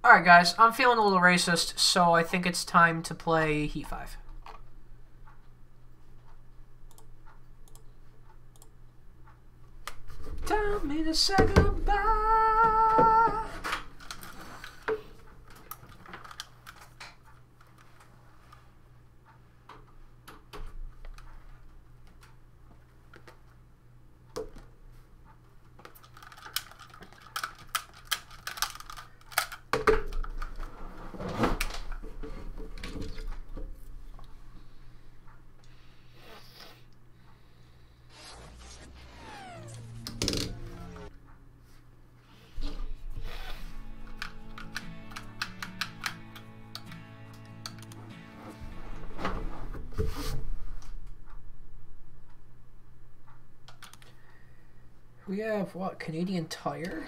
Alright guys, I'm feeling a little racist, so I think it's time to play Heat 5. Tell me to say goodbye. We have, what, Canadian Tire?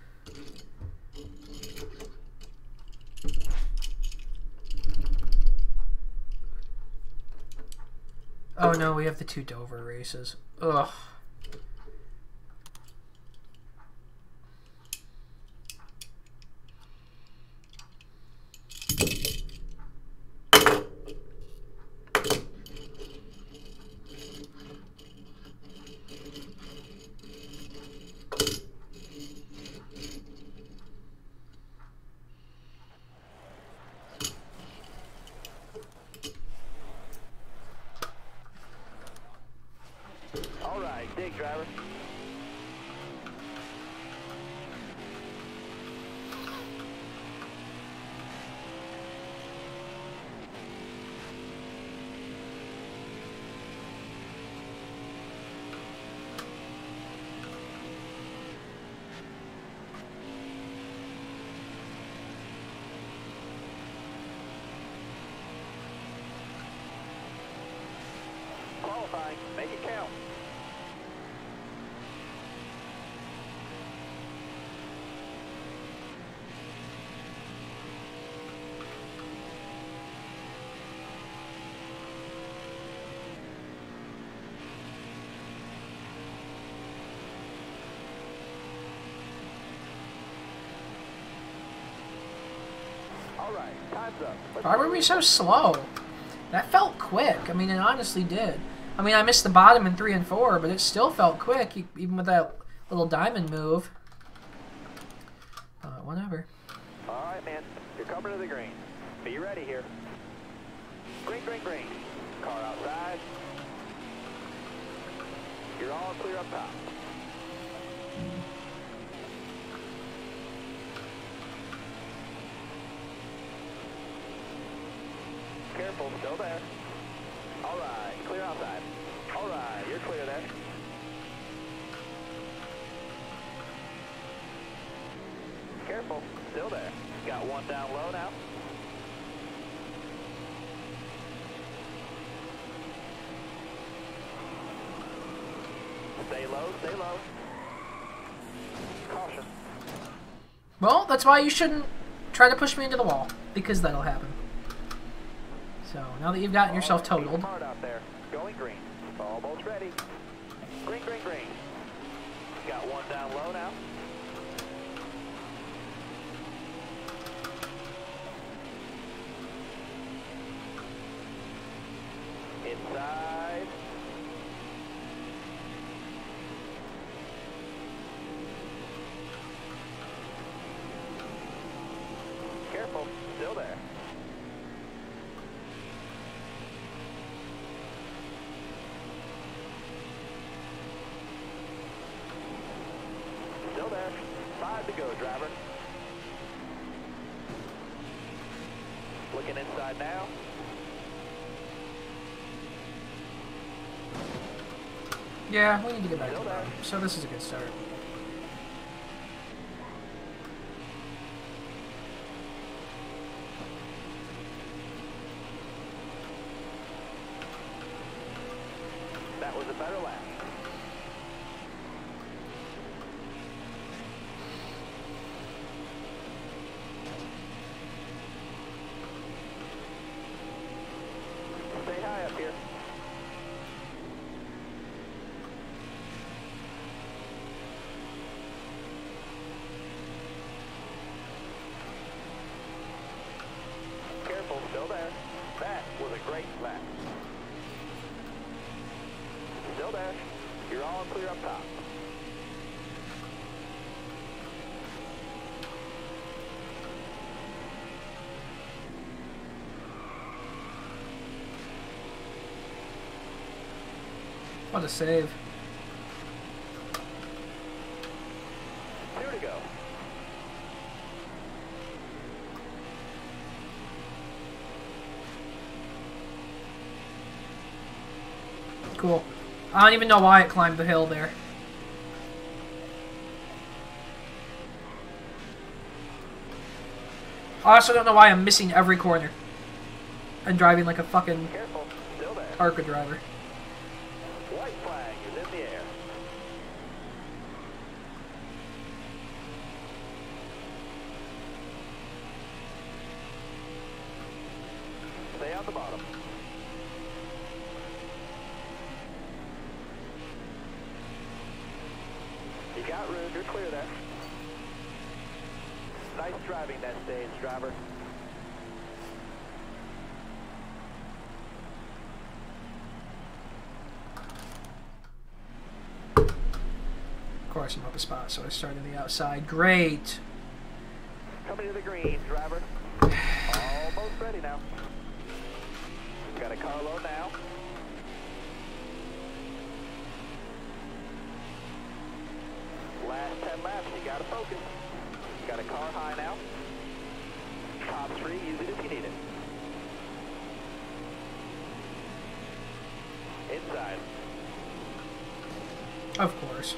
Oh no, we have the 2 Dover races. Ugh. Dig, driver. Qualifying. Make it count. Alright, time's up. Why were we so slow? That felt quick. I mean, it honestly did. I mean, I missed the bottom in 3 and 4, but it still felt quick, even with that little diamond move. Whatever. Alright, man. You're coming to the green. Be ready here. Green, green, green. Car outside. You're all clear up top. Careful, still there. Alright, clear outside. Alright, you're clear there. Careful, still there. Got one down low now. Stay low, stay low. Caution. Well, that's why you shouldn't try to push me into the wall, because that'll happen. So, now that you've gotten yourself totaled. Hard out there. Going green. Almost ready. Green, green, green. Got one down low now. Inside. Careful. Still there. Still there. 5 to go, driver. Looking inside now. Yeah, we need to get back to the bottom. So this is a good start. That was a better lap. Stay high up here. all clear up top. What a save. 2 to go. Cool. I don't even know why it climbed the hill there. I also don't know why I'm missing every corner. And driving like a fucking Careful. Still there. ARCA driver. White flag is in the air. Stay on the bottom. You got room. You're clear there. Nice driving that stage, driver. Of course I'm up a spot, so I started on the outside. Great. Coming to the green, driver. Almost ready now. Got a car low now. Last 10 laps, you gotta focus. Got a car high now. Top 3, use it if you need it. Inside. Of course.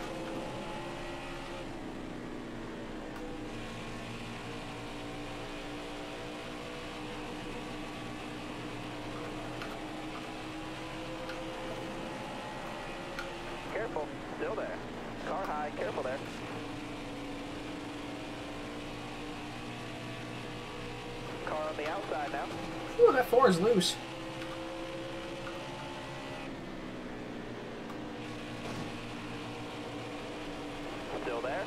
Careful, still there. Car high, careful there. Car on the outside now. Ooh, that 4 is loose. Still there.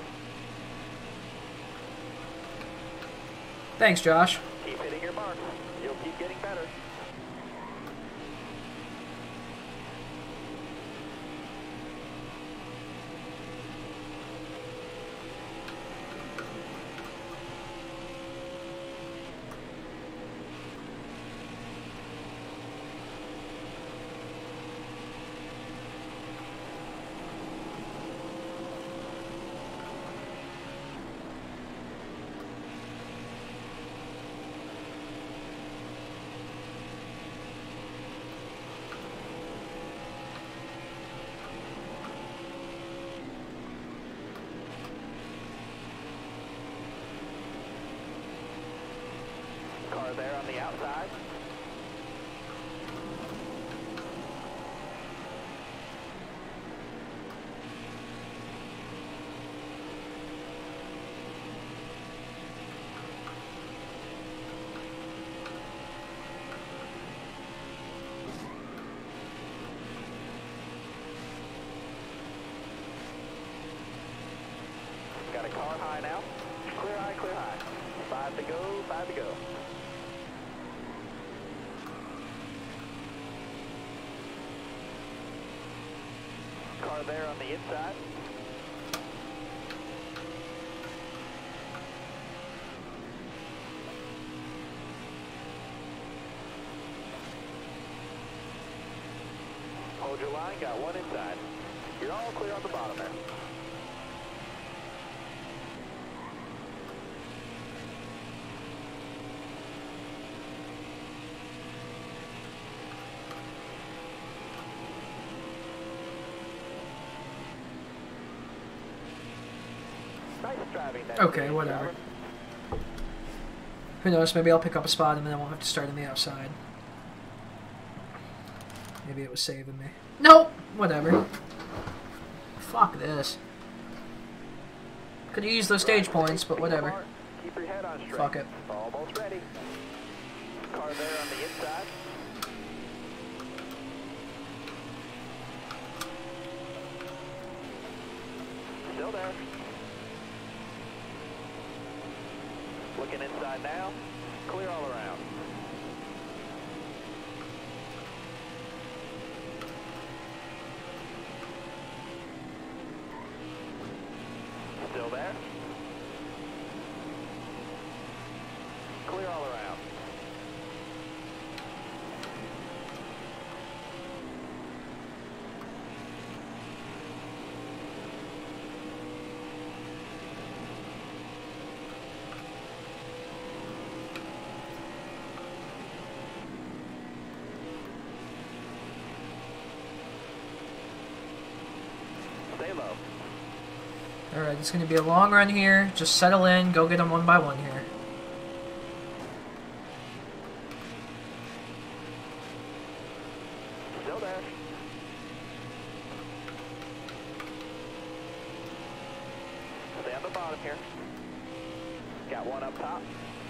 Thanks, Josh. Keep hitting your mark. You'll keep getting better. Car there on the outside. Got a car high now. Clear high, clear high. 5 to go, 5 to go. Car there on the inside. Hold your line, got one inside. You're all clear on the bottom there. Nice driving that Okay, stage, whatever. driver. Who knows, maybe I'll pick up a spot and then I won't have to start on the outside. Maybe it was saving me. Nope! Whatever. Fuck this. Could have used those stage points, but whatever. Keep your head on straight. Fuck it. Almost ready. Car there on the inside. Still there. Looking inside now. Clear all around. Alright, it's going to be a long run here. Just settle in, go get them one by one here. Still there. Stay on the bottom here. Got one up top.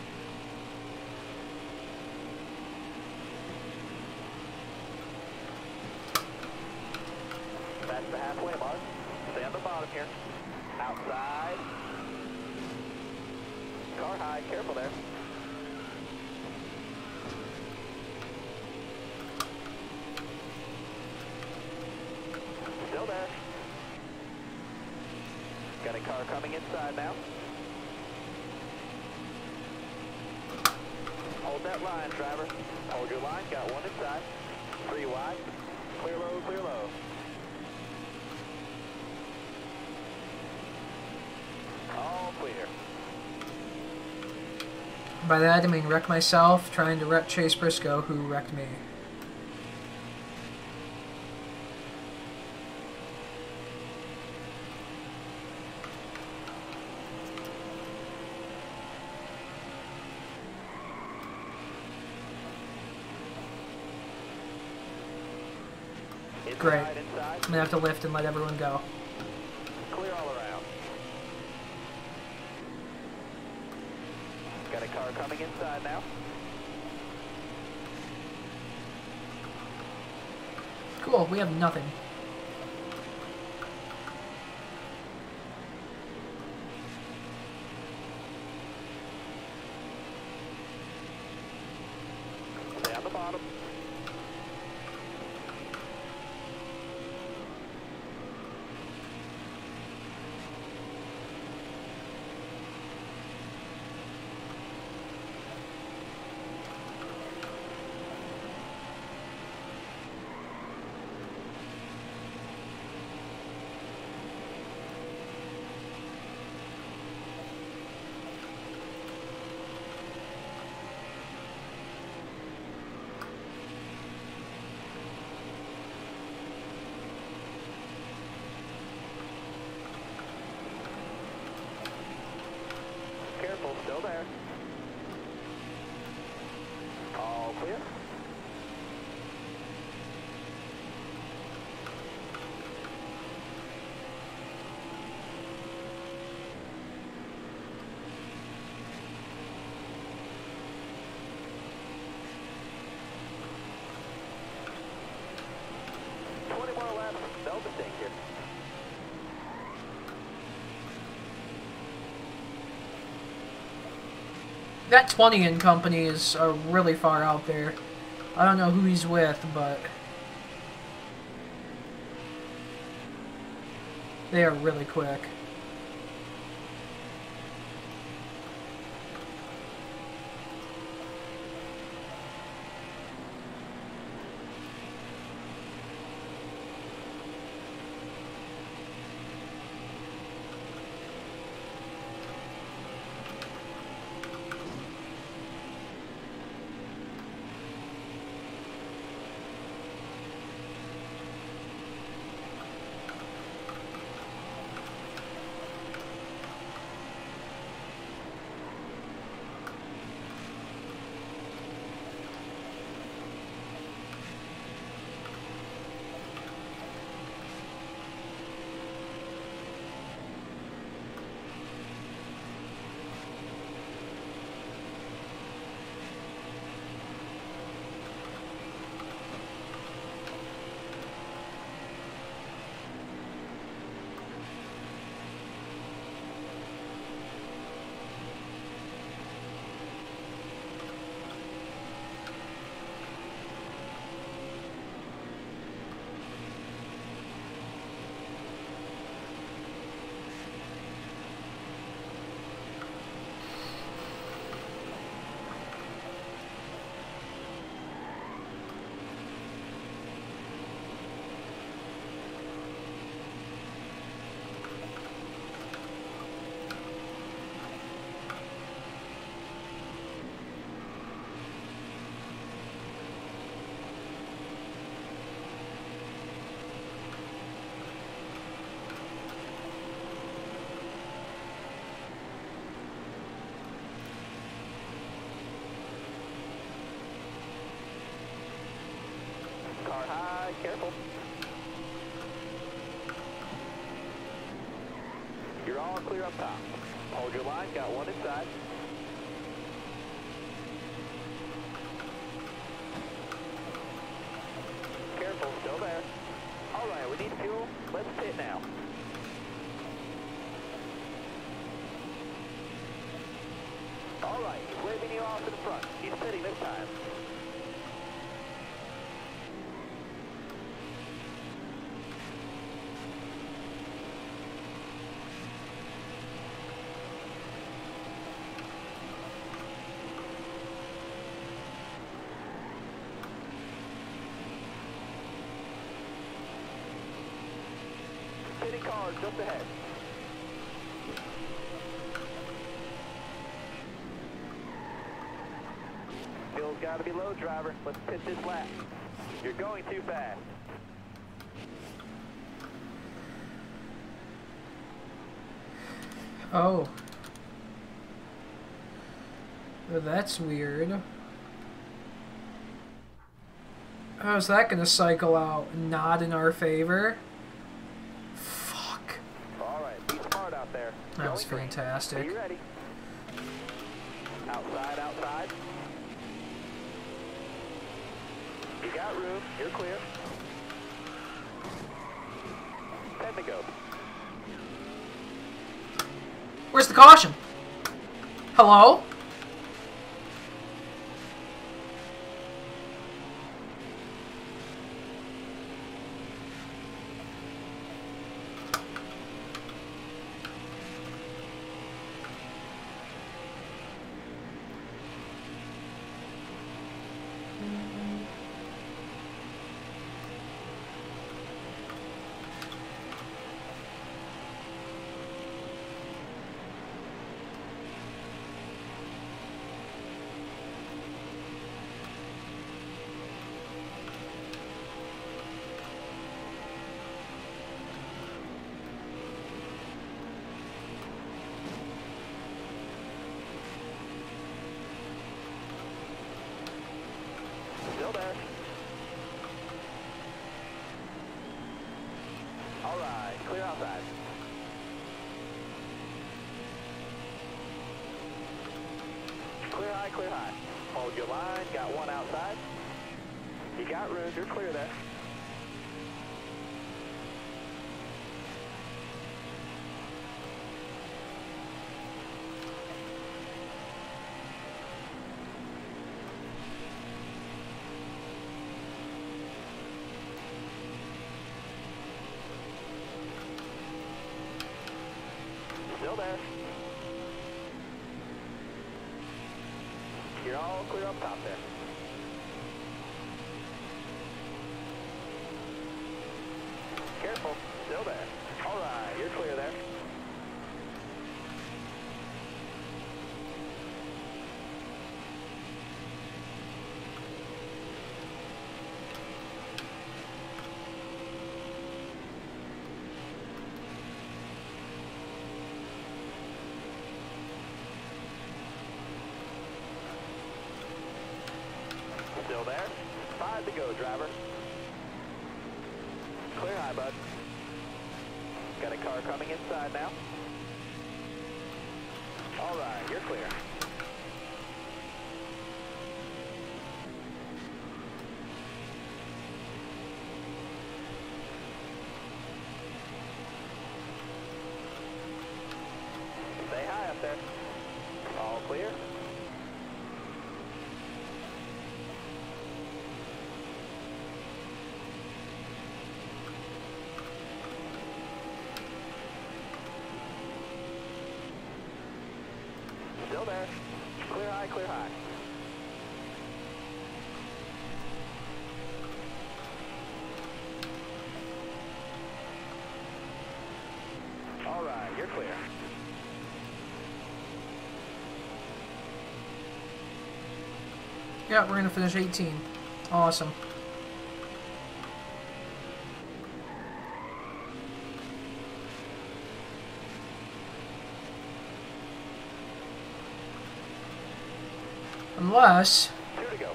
That's the halfway mark. Stay on the bottom here. Outside. Car high, careful there. Still there. Got a car coming inside now. Hold that line, driver. Hold your line, got one inside. 3 wide. Clear low, clear low. All clear. By that I mean wreck myself, trying to wreck Chase Briscoe, who wrecked me. Great. I'm gonna have to lift and let everyone go. Clear all around. Got a car coming inside now. Cool, we have nothing. Stay on the bottom. Careful, still there. All clear. More laps, no mistake here. That 20 in company is really far out there. I don't know who he's with, but they are really quick. clear up top. Hold your line, got one inside. Careful, still there. All right, we need fuel. Let's pit now. All right, he's waving you off to the front. He's pitting this time. Pitting car just ahead. Fuel's got to be low, driver. Let's pit this lap. You're going too fast. Oh. Well, that's weird. How's that gonna cycle out? Not in our favor? Fuck. All right, be smart out there. That was Going green. fantastic. Are you ready? Outside, outside. You got room. You're clear. 10 to go. Where's the caution? Hello? Still there. All right, clear outside. Clear high, clear high. Hold your line, got one outside. You got room, you're clear there. Still there. You're all clear up top there. Careful. Still there. All right, you're clear there. Still there. 5 to go, driver. Clear high, bud. Got a car coming inside now. All right, you're clear. Stay high up there. All clear. Still there. Clear high, clear high. All right, you're clear. Yeah, we're gonna finish 18. Awesome. Unless... 2 to go.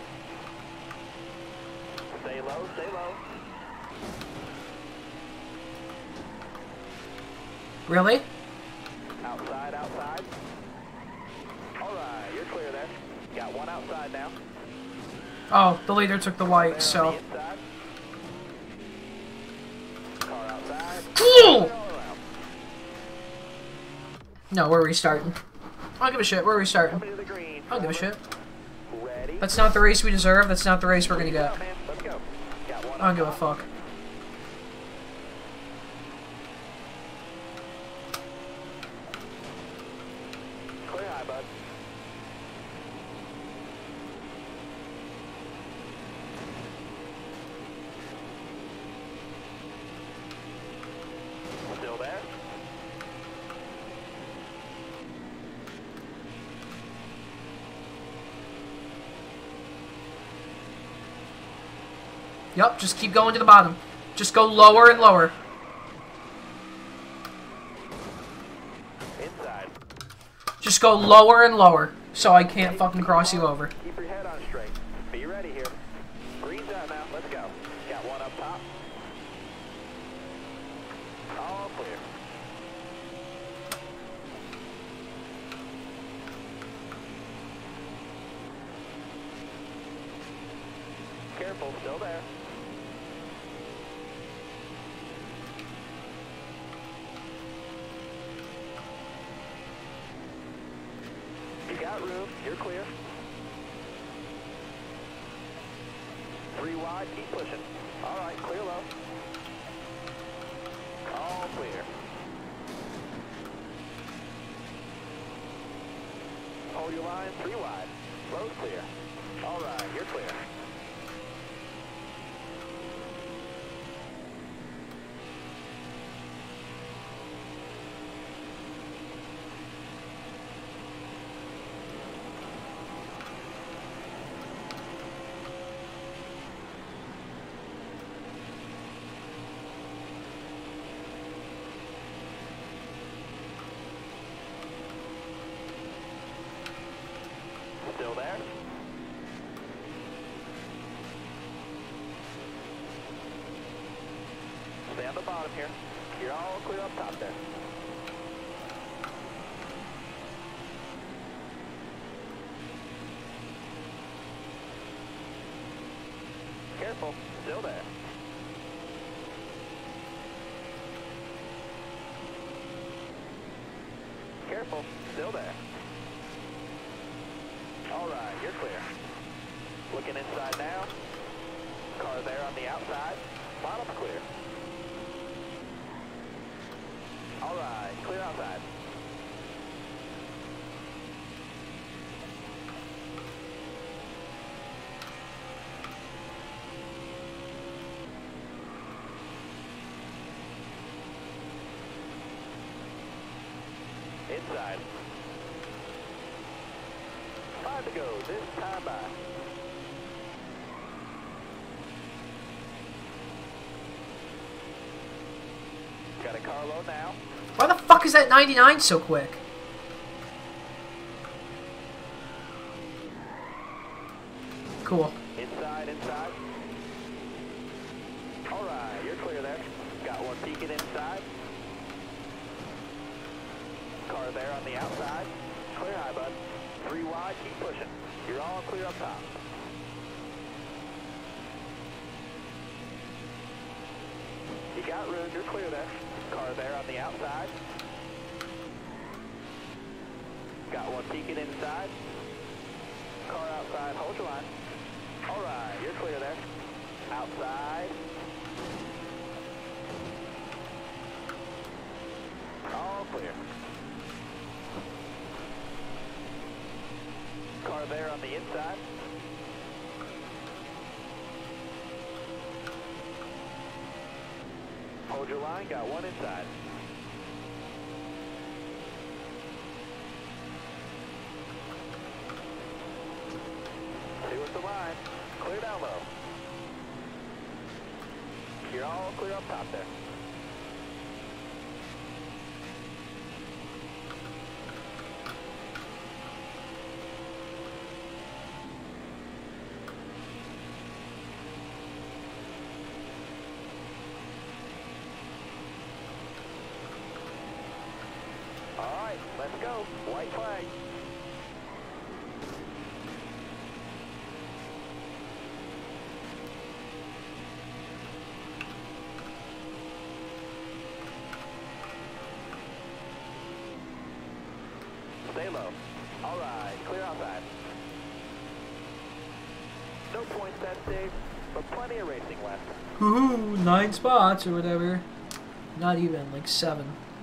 Stay low, stay low. Really? Outside, outside. All right, you're clear there. Got one outside now. Oh, the leader took the white, so. Inside. Car outside. Ooh! No, we're restarting. I don't give a shit. We're restarting. Coming to the green. I don't give a shit. Ready? That's not the race we deserve. That's not the race we're gonna get. Man, let's go. Got one I don't give a up fuck. Clear high, bud. Still there? Yup, just keep going to the bottom. Just go lower and lower. Inside. Just go lower and lower, so I can't fucking cross you over. Keep your head on straight. Be ready here. Green's out now. Let's go. Got one up top. All clear. Careful, still there. You got room. You're clear. 3 wide. Keep pushing. All right, clear low. All clear. Hold your line. 3 wide. Low's clear. All right, you're clear. Still there? Stay on the bottom here. You're all clear up top there. Careful. Still there. Careful. Still there. All right, you're clear. Looking inside now. Car there on the outside. Bottom's clear. All right, clear outside. Inside. 5 to go, this time by. Got a car low now. Why the fuck is that 99 so quick? Cool. Inside, inside. All right, you're clear there. Got one peeking inside. Car there on the outside. Clear high, bud. 3 wide, keep pushing. You're all clear up top. You got room, you're clear there. Car there on the outside. Got one peeking inside. Car outside, hold your line. All right, you're clear there. Outside. All clear. Car there on the inside. Hold your line, got one inside. Stay with the line. Clear down low. You're all clear up top there. All right, go. White flag. Stay low. All right, clear outside. No points that stage, but plenty of racing left. Woohoo! 9 spots or whatever. Not even, like 7.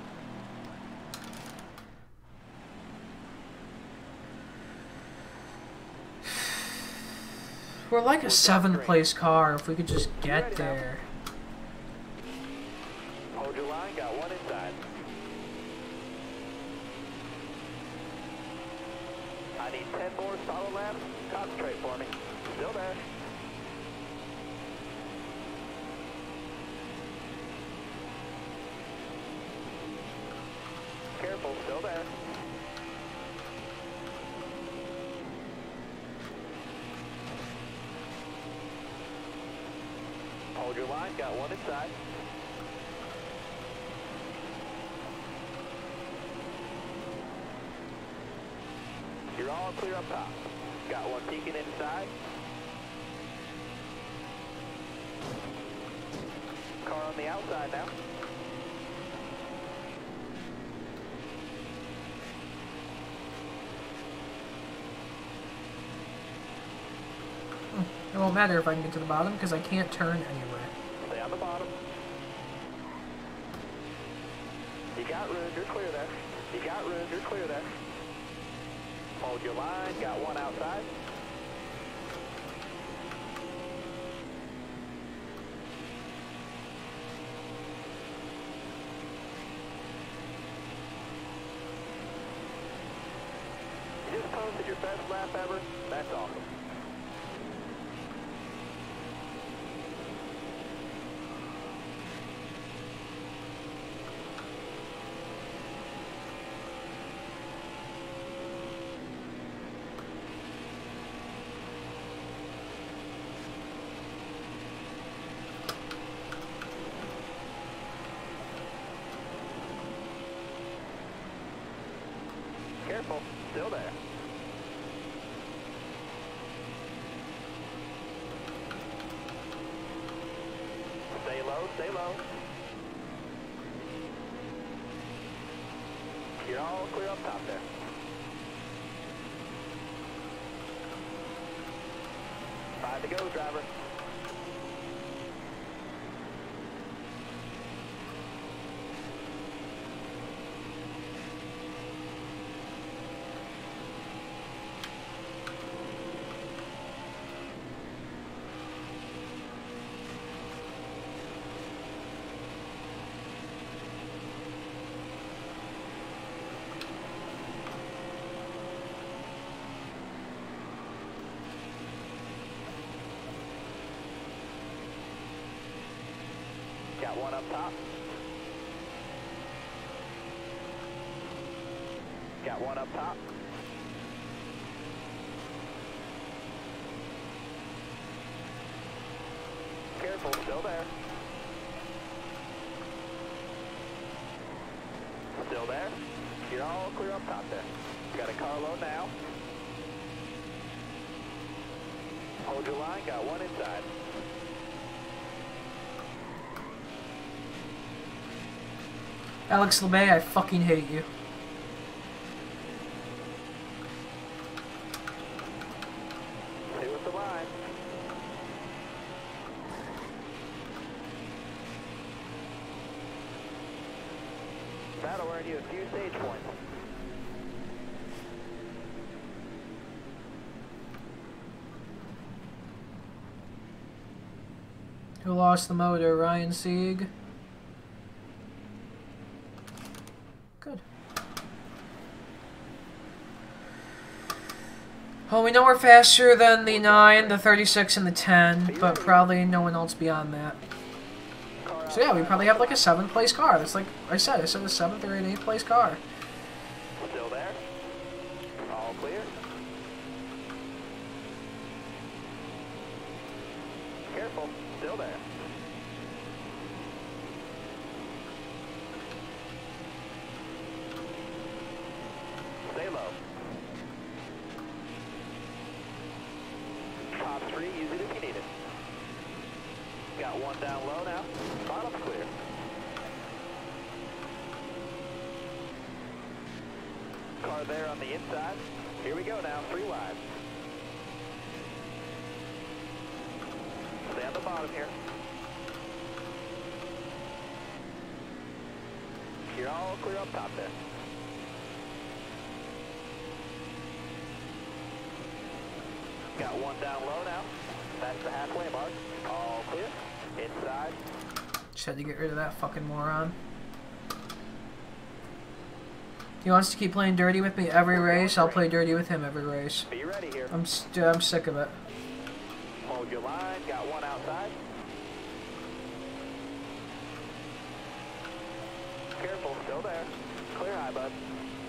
We're like a 7th place car if we could just get there. Hold your line, got one inside. I need 10 more solid laps. Concentrate for me. Still there. Careful, still there. Hold your line, got one inside. You're all clear up top. Got one peeking inside. Car on the outside now. It won't matter if I can get to the bottom because I can't turn anywhere. Stay on the bottom. You got room, you're clear there. You got room, you're clear there. Hold your line, got one outside. You just posted your best lap ever. That's awesome. Careful, still there. Stay low, stay low. You're all clear up top there. Five to go, driver. Got one up top. Got one up top. Careful, still there. Still there. You're all clear up top there. Got a car low now. Hold your line, got one inside. Alex LeMay, I fucking hate you. Stay with the line. That'll earn you a few stage points. Who lost the motor? Ryan Sieg. Good. Well, we know we're faster than the 9, the 36, and the 10, but probably no one else beyond that. So yeah, we probably have like a 7th place car. That's like I said a 7th or an 8th place car. Still there? All clear? Careful, still there. free, use it if you need it. Got one down low now. Bottom's clear. Car there on the inside. Here we go now, 3 wide. Stay on the bottom here. You're all clear up top there. Got one down low now. That's the halfway mark. All clear. Inside. Just had to get rid of that fucking moron. He wants to keep playing dirty with me every race. I'll play dirty with him every race. Be ready here. I'm sick of it. Hold your line. Got one outside. Careful, still there. Clear high, bud.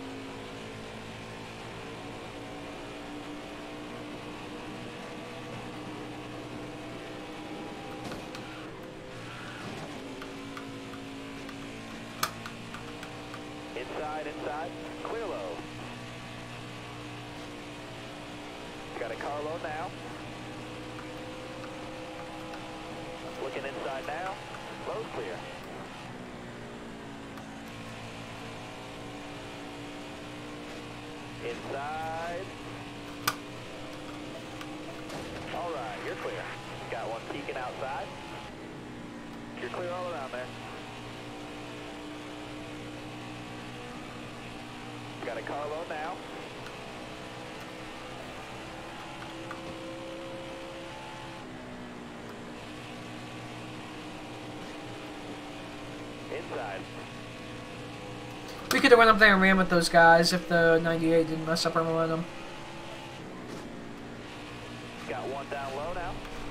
Inside, clear low. Got a car low now. Looking inside now. Low's clear. Inside. All right, you're clear. Got one peeking outside. You're clear all around there. Got a car low now. Inside. We could have went up there and ran with those guys if the 98 didn't mess up our momentum. Got one down low now.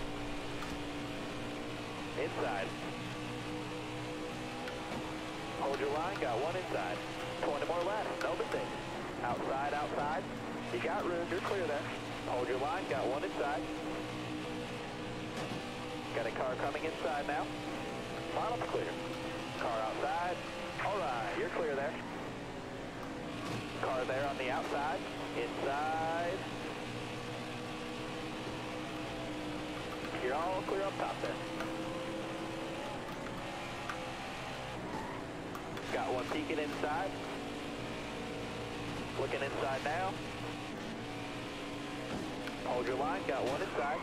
Inside. Hold your line, got one inside. 20 more left, no mistake. Outside, outside. You got room, you're clear there. Hold your line, got one inside. Got a car coming inside now. Bottom's clear. Car outside. All right, you're clear there. Car there on the outside. Inside. You're all clear up top there. Got one peeking inside. Looking inside now. Hold your line, got one inside.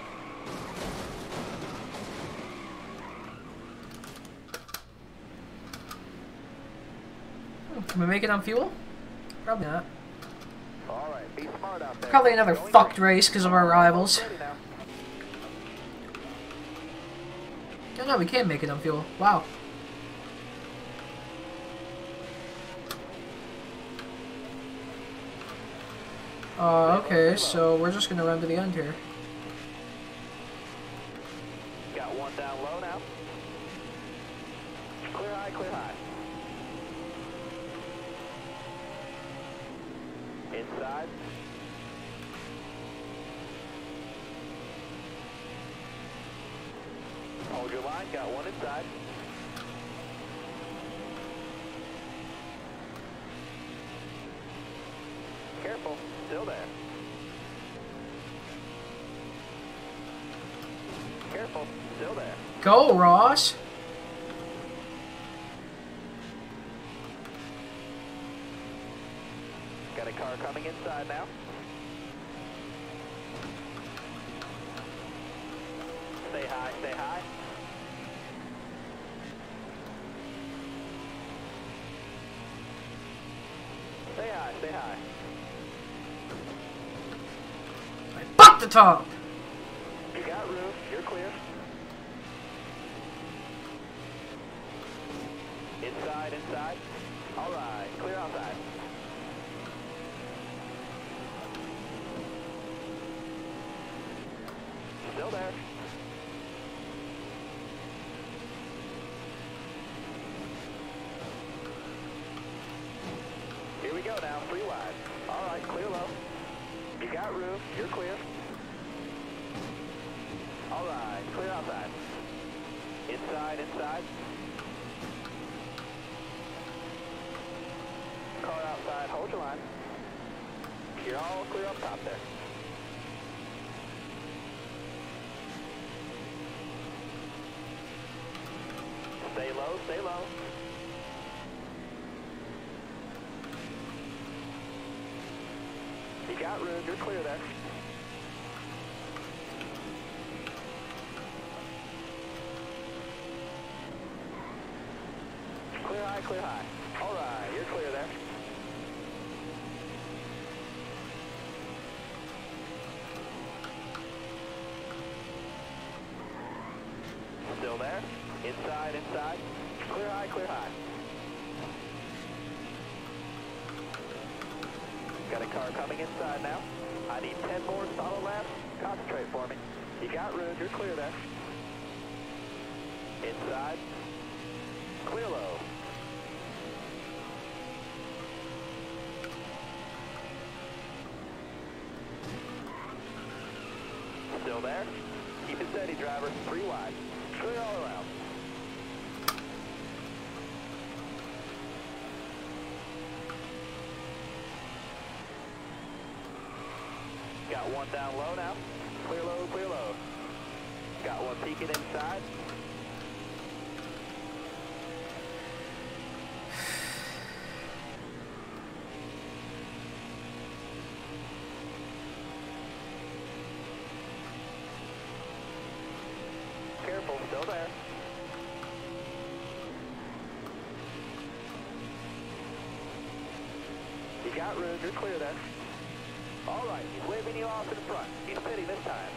Can we make it on fuel? Probably not. Alright, be smart out there. Probably another fucked race because of our rivals. No, we can make it on fuel. Wow. Okay, so we're just gonna run to the end here. Got one down low now. Clear high, clear high. Inside. Hold your line, got one inside. Careful, still there. Careful, still there. Go, Ross! Got a car coming inside now. Stay high, stay high. Stay high, stay high. Fuck the top! You got room, you're clear. Inside, inside. Alright, clear outside. Still there. Here we go now, 3 wide. Alright, clear low. You got room, you're clear. Alright, clear outside. Inside, inside. Car outside, hold your line. You're all clear up top there. low, stay low. You got room, you're clear there. Clear high, clear high. All right, you're clear there. Still there. Inside, inside. Clear high, clear high. Got a car coming inside now. I need 10 more solid laps. Concentrate for me. You got room, you're clear there. Inside. Clear low. Still there. Keep it steady, driver. 3 wide. Clear all around. Got one down low now. Clear low, clear low. Got one peeking inside. Careful, still there. You got room, you're clear there. All right, he's waving you off in front. He's pitting this time.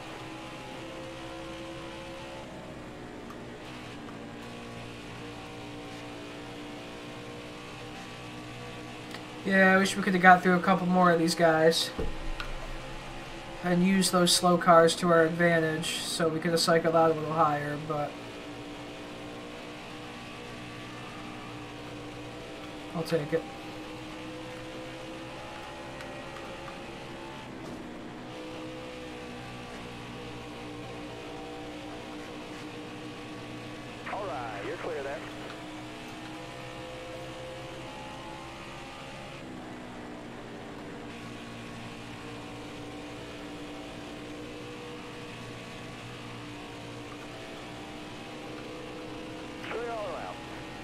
Yeah, I wish we could have got through a couple more of these guys. And used those slow cars to our advantage, so we could have cycled out a little higher, but... I'll take it. All right, you're clear there. Clear all around.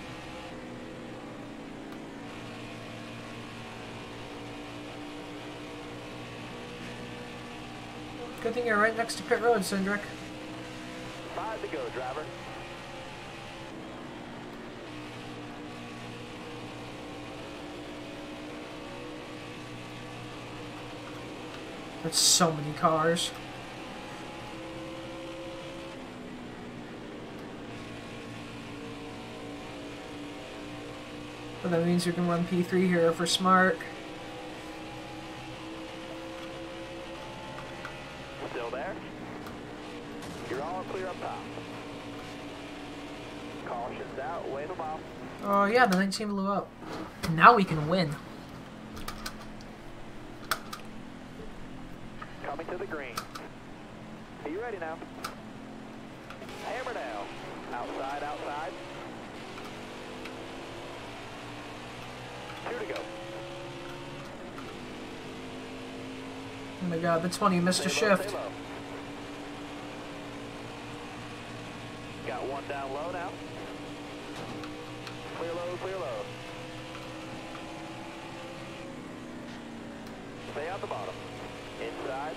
Good thing you're right next to pit road, Cindric. 5 to go, driver. That's so many cars. But that means you can run P3 here for Smart. Still there? You're all clear up top. Caution's out, wave them off. Oh yeah, the 19 blew up. Now we can win. Coming to the green. Are you ready now? Hammer down. Outside, outside. 2 to go. Oh my god, the 20 missed a shift. Stay low. Got one down low now. Clear low, clear low. Stay out the bottom. Inside.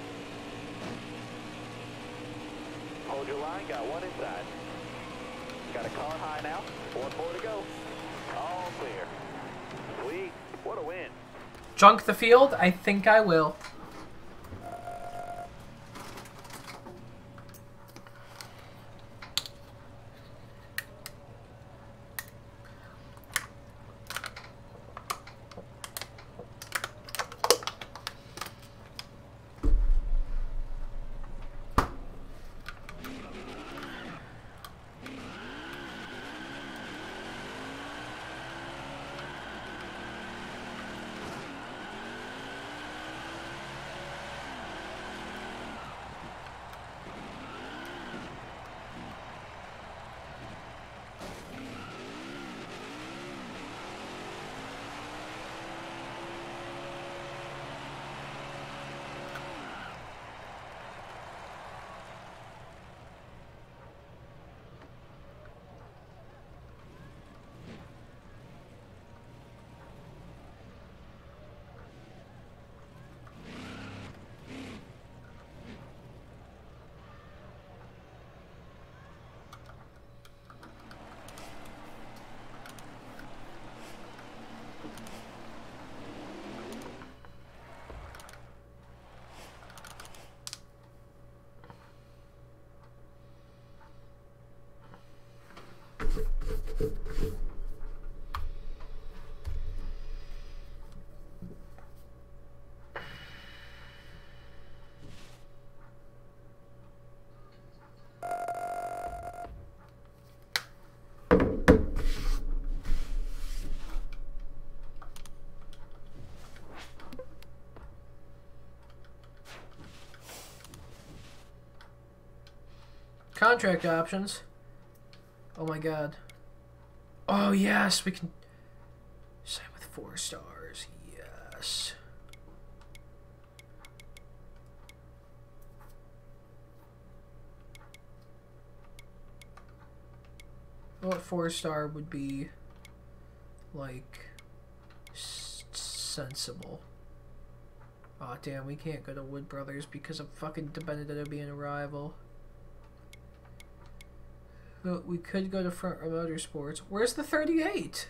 Hold your line, got one inside. Got a car high now. 1 more to go. All clear. Sweet. What a win. Junk the field? I think I will. Contract options. Oh my god. Oh yes, we can sign with 4 stars. Yes. What 4-star would be like sensible? Aw, oh, damn, we can't go to Wood Brothers because of fucking DiBenedetto being a rival. But we could go to Front Row Motorsports. Where's the 38?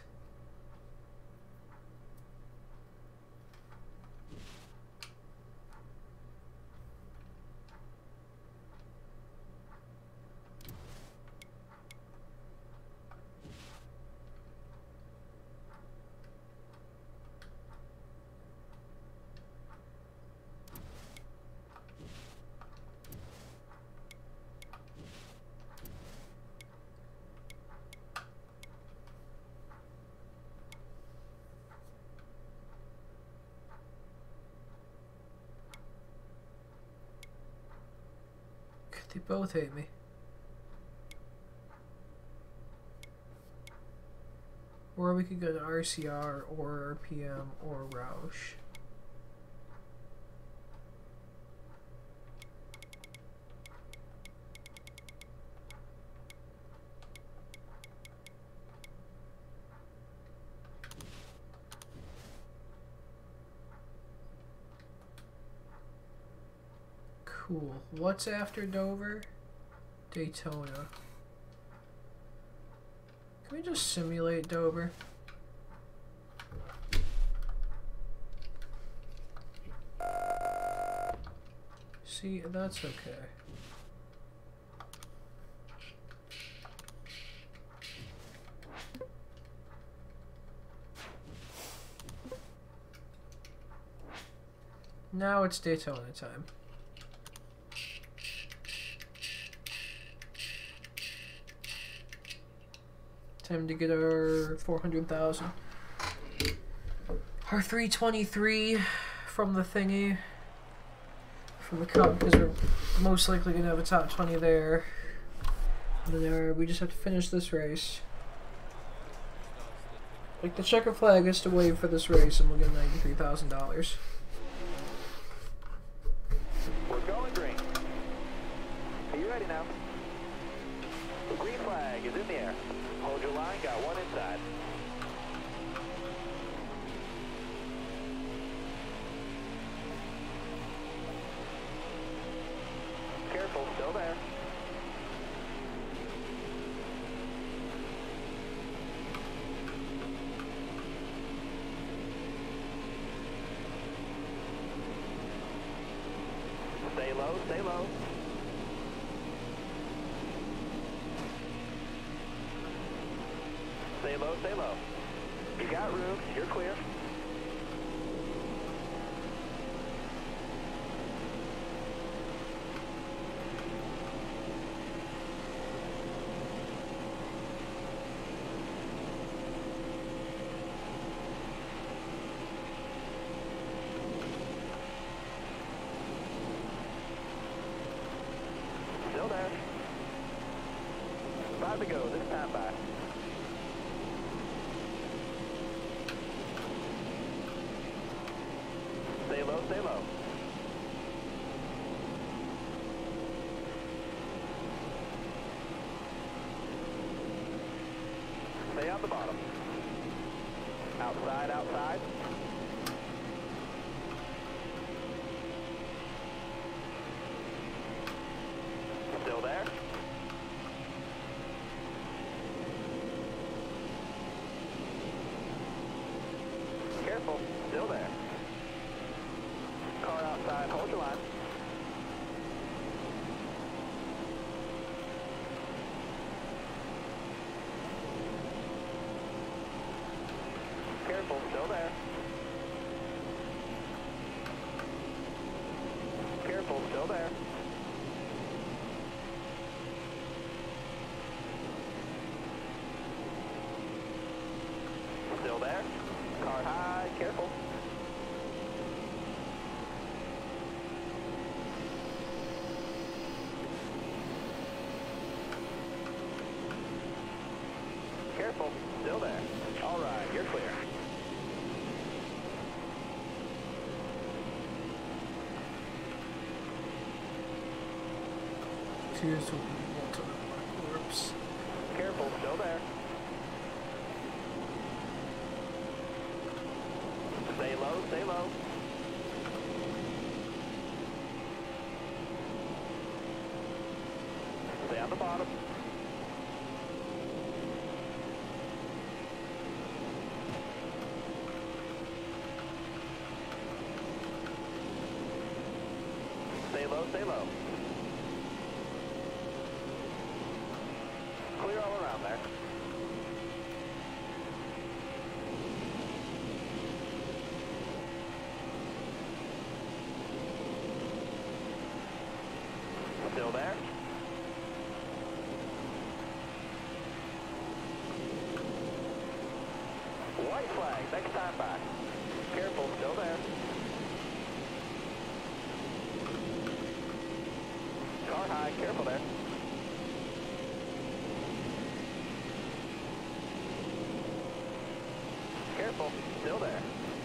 They both hate me. Or we could go to RCR or RPM or Roush. Cool. What's after Dover? Daytona. Can we just simulate Dover? See, that's okay. Now it's Daytona time. Time to get our 400,000. Our 323 from the thingy. From the cup, because we're most likely going to have a top 20 there. And then we just have to finish this race. Like, the checker flag has to wave for this race, and we'll get $93,000. We're going green. Are you ready now? The green flag is in the air. Hold your line, got one inside. Careful, still there. Stay low, stay low. Stay low, stay low. You got room, you're clear. Still there. 5 to go, this time by. Stay low, stay low. Stay on the bottom. Outside, outside. Still there. Careful, still there. Car outside, hold your line. Careful, still there. Tears to water my corpse. Careful, still there. Stay low, stay low. Stay on the bottom. Stay low, stay low. Clear all around there. Still there? White flag, next time back. Careful, still there. Car high, careful there. Careful, still there.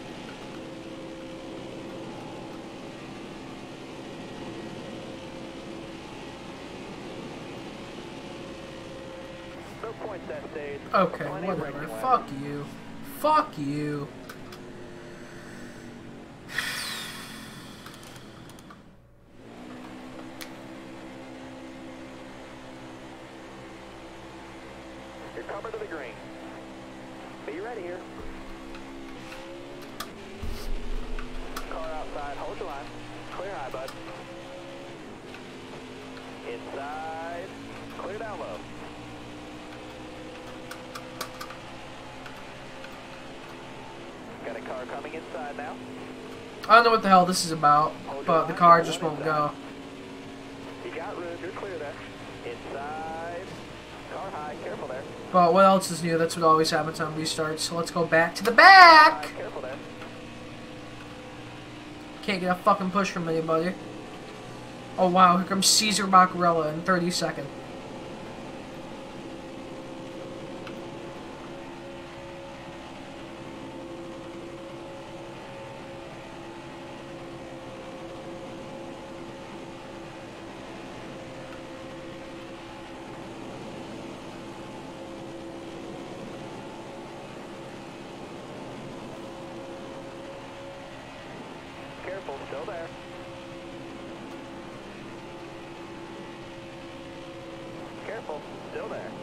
No points that stage. Okay, Plenty of whatever. braking Fuck you. Fuck you. You're coming to the green. Be ready here. Car outside, hold your line. Clear high, bud. Inside, clear down low. Got a car coming inside now. I don't know what the hell this is about, but the car just won't go. You got room, you're clear there. Inside, car high, careful there. But what else is new? That's what always happens on restarts. So let's go back to the back! High, careful there. Can't get a fucking push from anybody. Oh wow, here comes Caesar Baccarella in 30 seconds. Careful, still there. Careful, still there.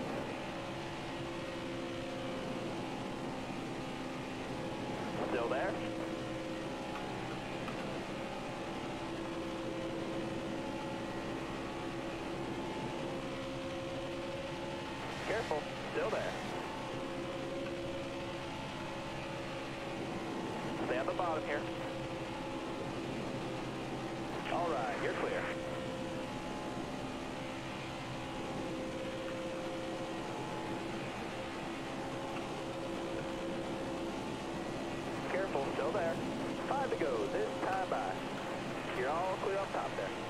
Still there. Careful, still there. Stay on the bottom here. All right, you're clear. Careful, still there. 5 to go, this time by. You're all clear up top there.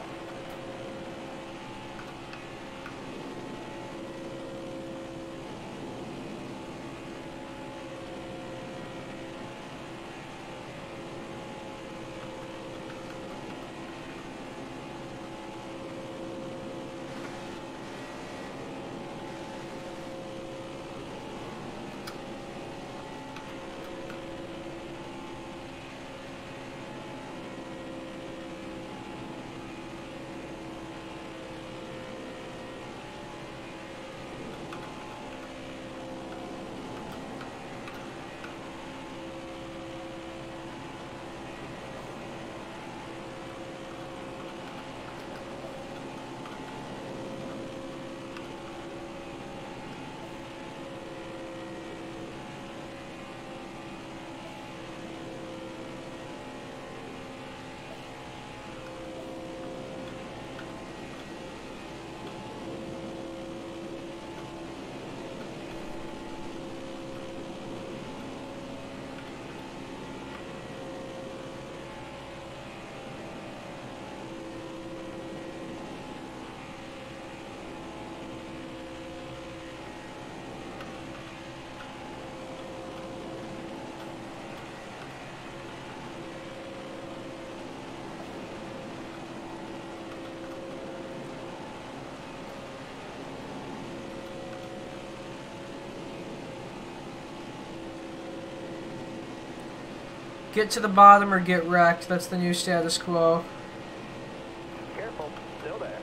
Get to the bottom or get wrecked. That's the new status quo. Careful, still there.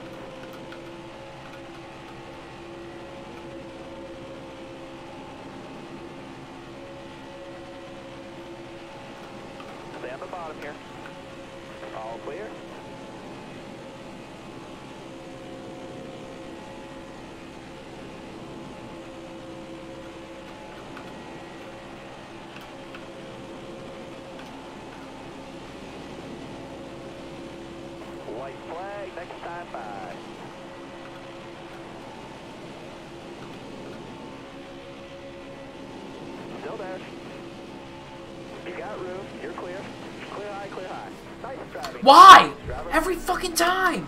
Stay on the bottom here. All clear. White flag, next time by. Still there. You got room, you're clear. Clear high, clear high. Nice driving. Why? Driver. Every fucking time!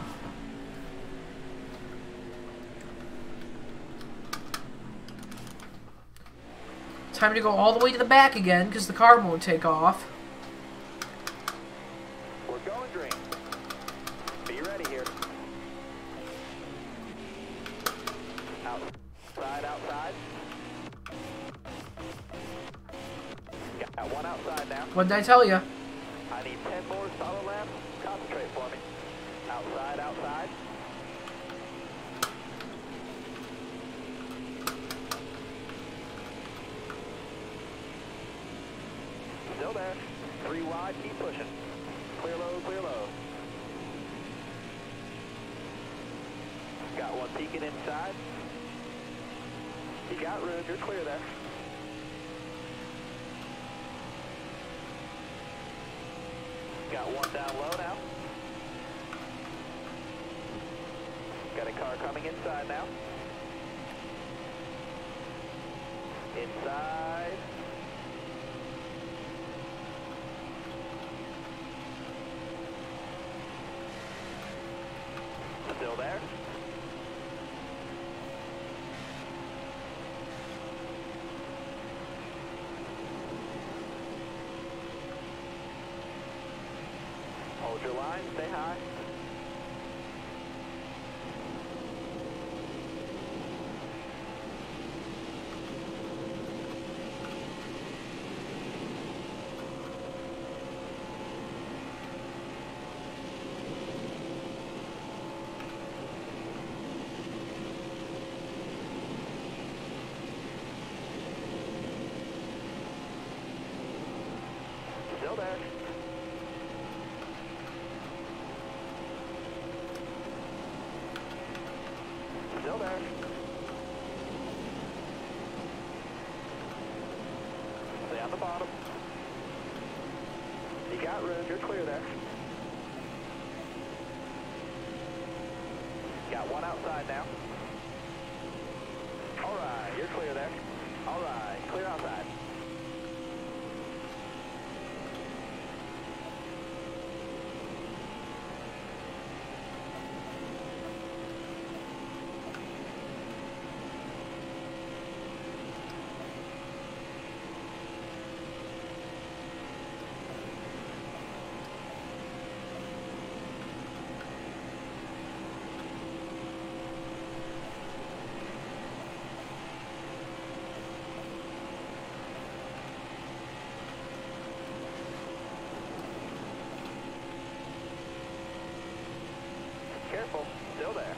Time to go all the way to the back again, because the car won't take off. We're going green. Be ready here. Outside, outside. Got one outside now. What did I tell you? I need 10 more solid laps. Concentrate for me. Outside, outside. Still there. 3 wide, keep pushing. Clear low, clear low. Got one peeking inside. You got room, you're clear there. Got one down low now. Got a car coming inside now. Inside. Still there. Hold your line, stay high. Still there. Still there. Stay on the bottom. You got room, you're clear there. Got one outside now. Alright, you're clear there. Alright, clear outside. Careful, still there.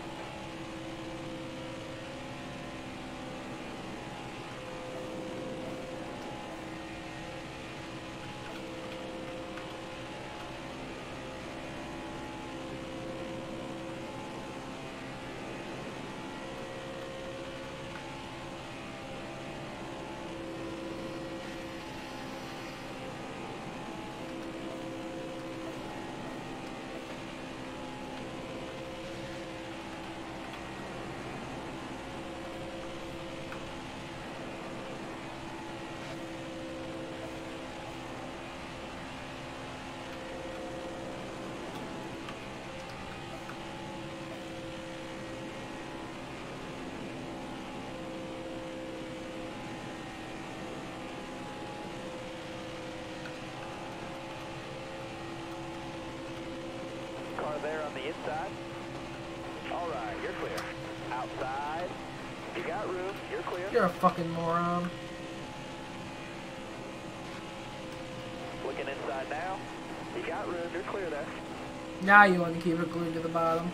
Car there on the inside. Alright, you're clear. Outside. You got room, you're clear. You're a fucking moron. Look Looking inside now. You got room, you're clear there. Now you want to keep it glued to the bottom.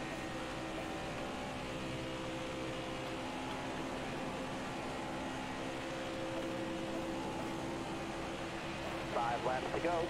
Five laps to go.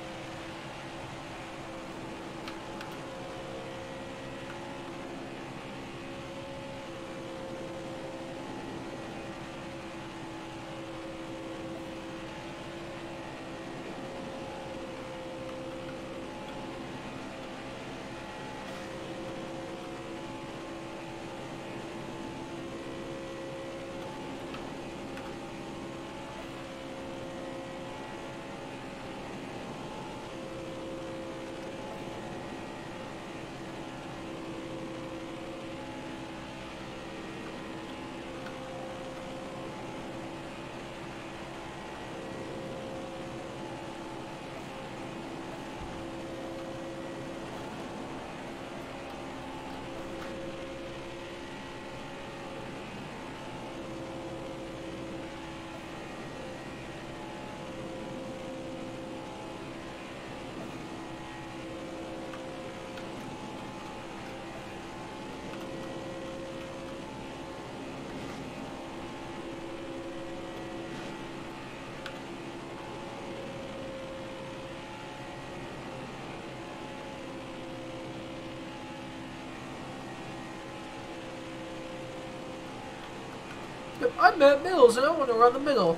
I'm Matt Mills and I want to run the middle.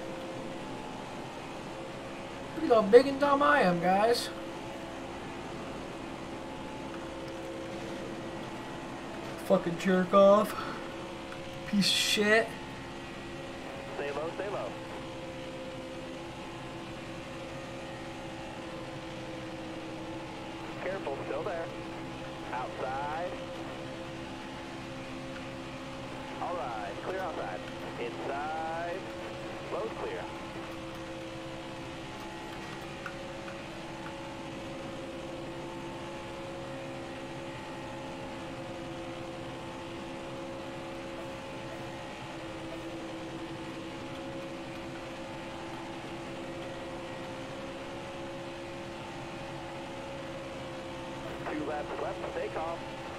Look at how big and dumb I am, guys. Fucking jerk off. Piece of shit. Stay low, stay low. Careful, still there. Outside. Alright, clear outside. Inside. Low clear. Two laps left, stay calm.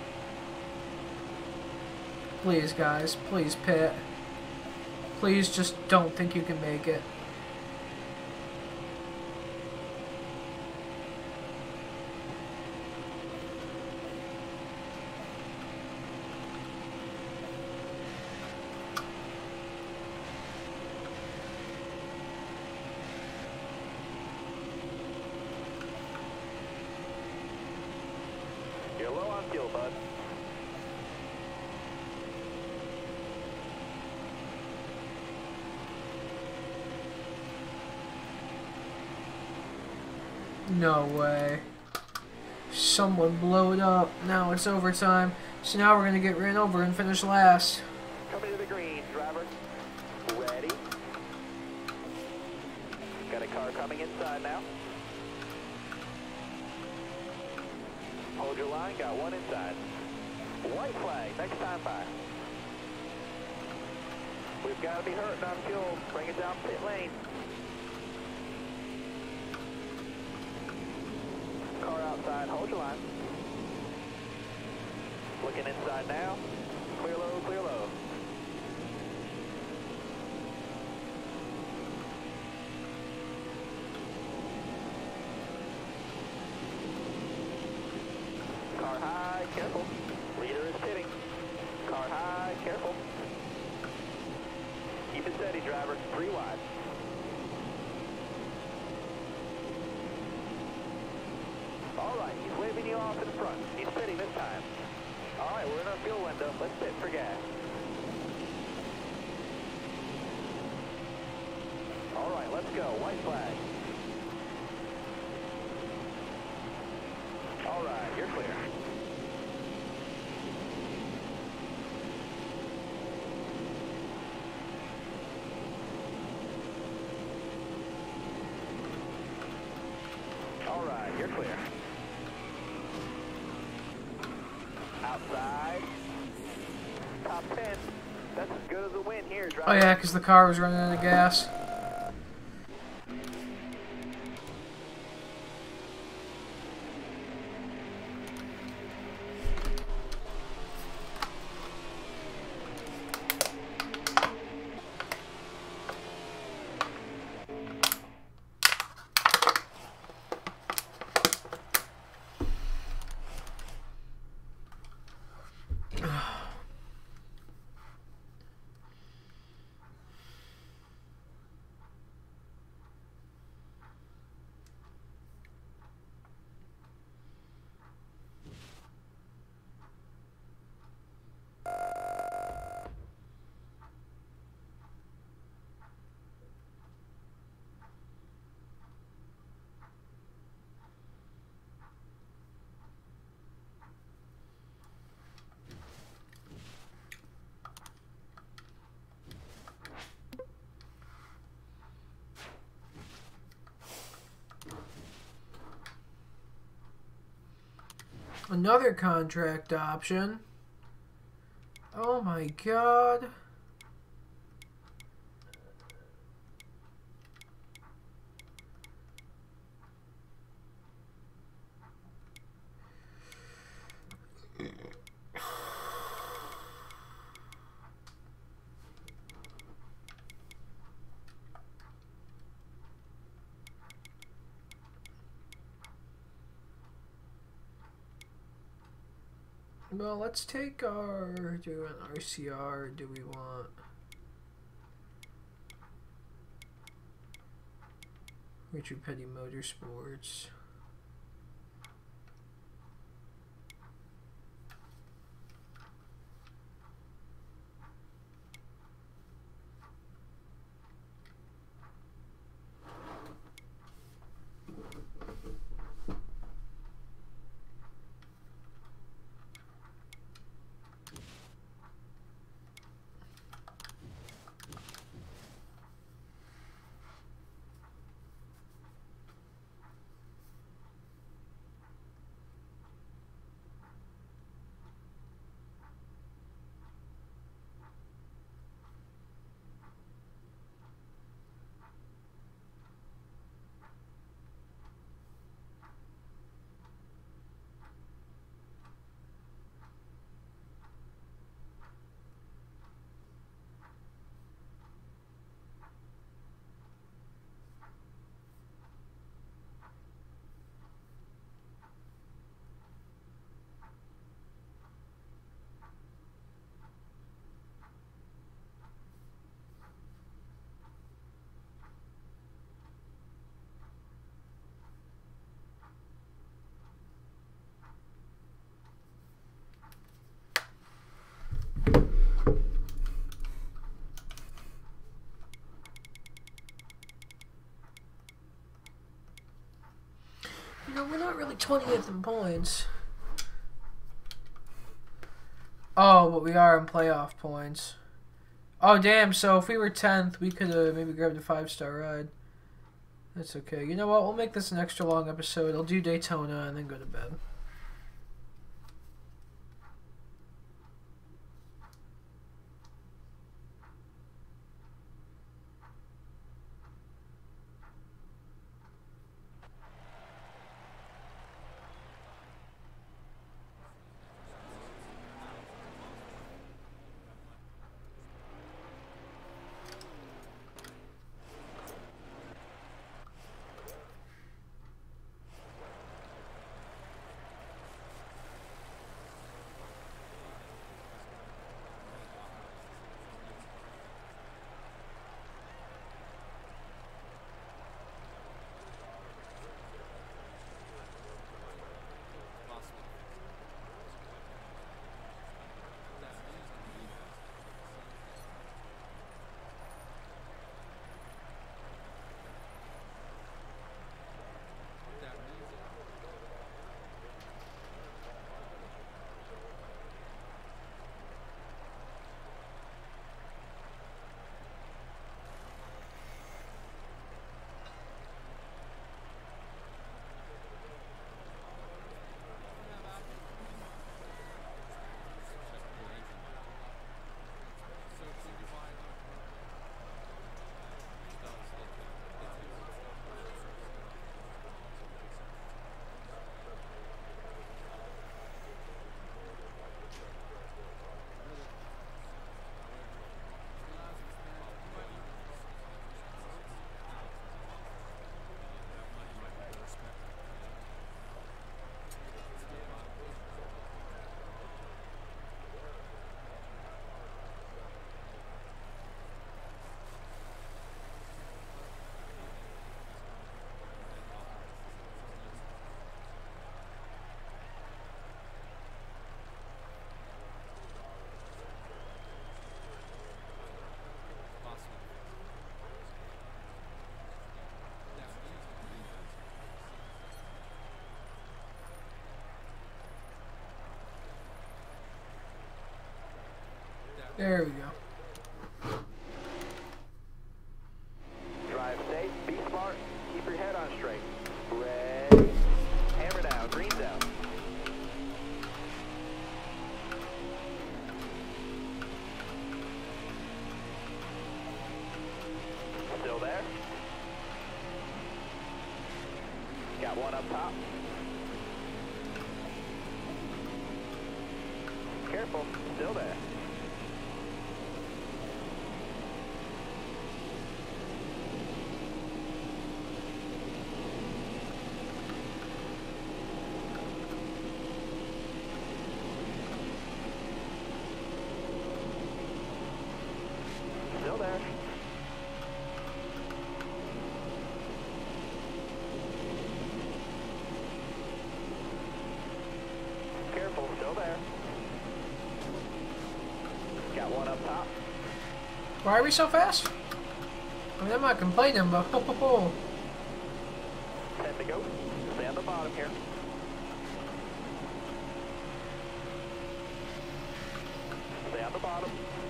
Please, guys. Please, pit. Please just don't think you can make it. You're low on fuel, bud. No way. Someone blew it up. Now it's overtime. So now we're going to get ran over and finish last. Coming to the green, driver. Ready. Got a car coming inside now. Hold your line, got one inside. White flag, next time by. We've got to be hurting on fuel. Bring it down pit lane. Car outside, hold your line. Looking inside now. Clear low, clear low. Car high, careful. Leader is pitting. Car high, careful. Keep it steady, driver. 3 wide. All right, he's waving you off in front. He's pitting this time. All right, we're in our fuel window. Let's pit for gas. All right, let's go. White flag. All right, you're clear. All right, you're clear. Outside. Top 10. That's as good as a win here, driver. Oh yeah, because the car was running out of gas. Another contract option. Oh my god. Well, let's take our, do an RCR, do we want? Richard Petty Motorsports. You know, we're not really 20th in points. Oh, but we are in playoff points. Oh, damn, so if we were 10th, we could have maybe grabbed a 5-star ride. That's okay. You know what? We'll make this an extra long episode. I'll do Daytona and then go to bed. There we go. Drive safe, be smart, keep your head on straight. Red, hammer down, green's out. up top. Careful, still there. Still there. Careful, still there. Got one up top. Why are we so fast? I mean, I'm not complaining, but ho ho ho. 10 to go. Stay on the bottom here. Stay on the bottom.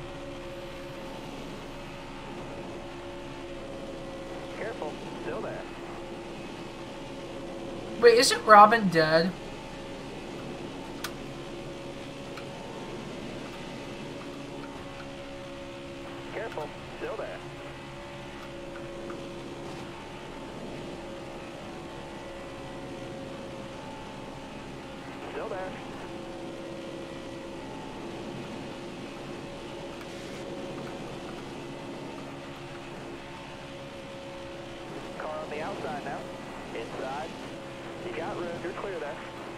Careful, still there. Wait, isn't Robin dead? Careful, still there. Still there. Car on the outside now. Inside. You got room, you're clear there.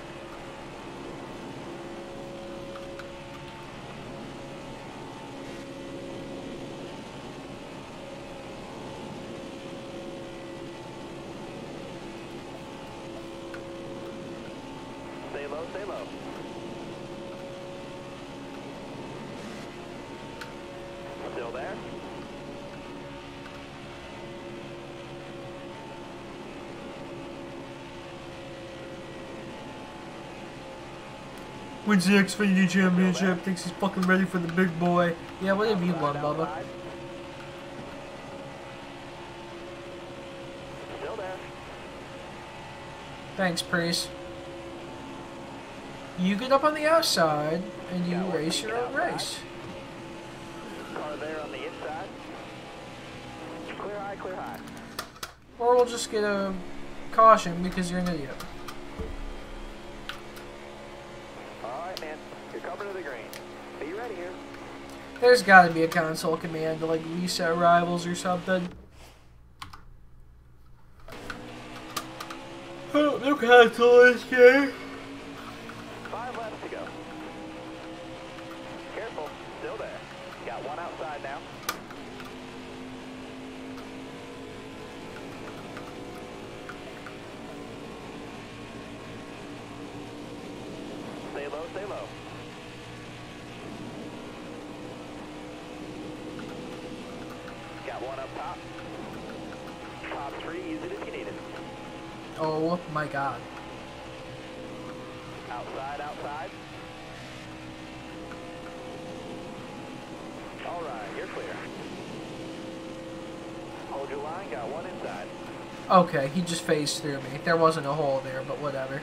Stay low, stay low. Still there? Wins the Xfinity Championship, thinks he's fucking ready for the big boy. Yeah, whatever you want, Bubba. Outside. Still there. Thanks, Priest. You get up on the outside, and you race your own race. Car there on the inside. Clear high, clear high. Or we'll just get a caution because you're an idiot. Alright, man. You're coming to the green. Are you ready here? There's gotta be a console command to like reset rivals or something. Oh, no console is here. 5 left to go. Careful. Still there. Got one outside now. Stay low, stay low. Got one up top. Top 3, use it if you need it. Oh my god. Outside, outside. Alright, you're clear. Hold your line, got one inside. Okay, he just phased through me. There wasn't a hole there, but whatever.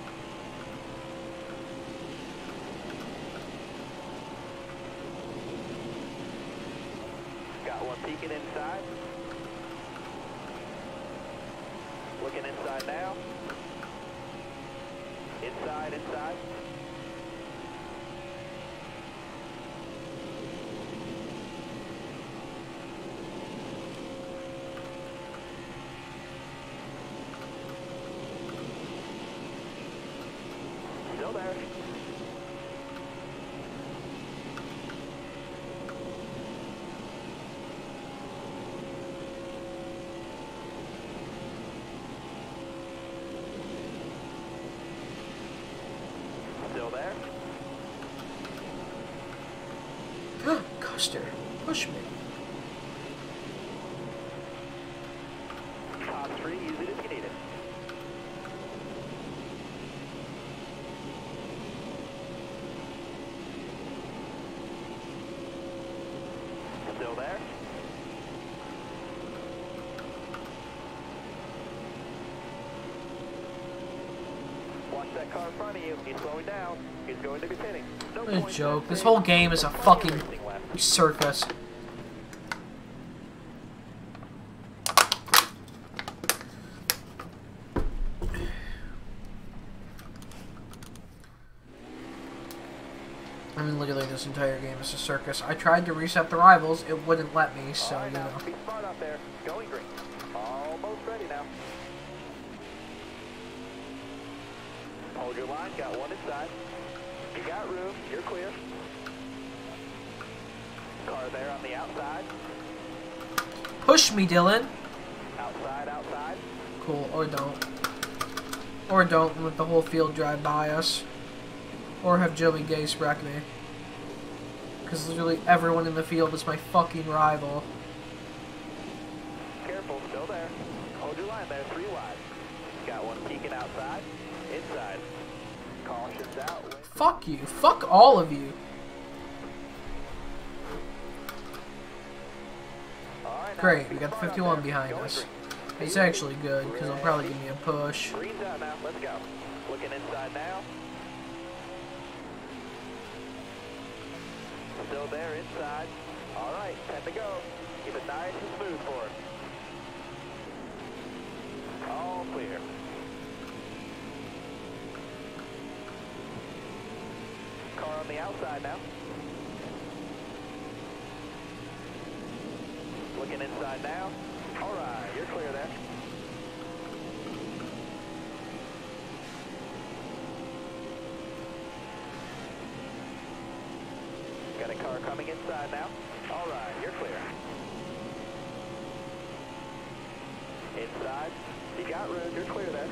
Got one peeking inside. Looking inside now. Inside, inside. Still there. Still there. Custer, push me. Top 3, use it if you need it. Still there. Watch that car in front of you. He's slowing down. He's going to be pitting. No What a points joke. left. This whole game is a fucking Racing left. circus. I mean, literally this entire game is a circus. I tried to reset the rivals, it wouldn't let me, so, right, you know. Be smart out there. Going green. Almost ready now. Hold your line. Got one inside. You got room. You're clear. Car there on the outside. Push me, Dylan! Outside, outside. Cool, or don't. Or don't, and let the whole field drive by us. Or have Joey Gase wreck me. Because literally everyone in the field is my fucking rival. Careful, still there. Hold your line there, 3 wide. Got one peeking outside. Inside. Caution's out. Fuck you. Fuck all of you. Right, Great, we got the 51 behind us. It's actually good, because it'll probably give me a push. Green's out now, let's go. Looking inside now. Still there inside. Alright, time to go. Keep it nice and smooth for us. All clear. Car on the outside now. Looking inside now. Alright, you're clear there. Got a car coming inside now. Alright, you're clear. Inside. You got room, you're clear there.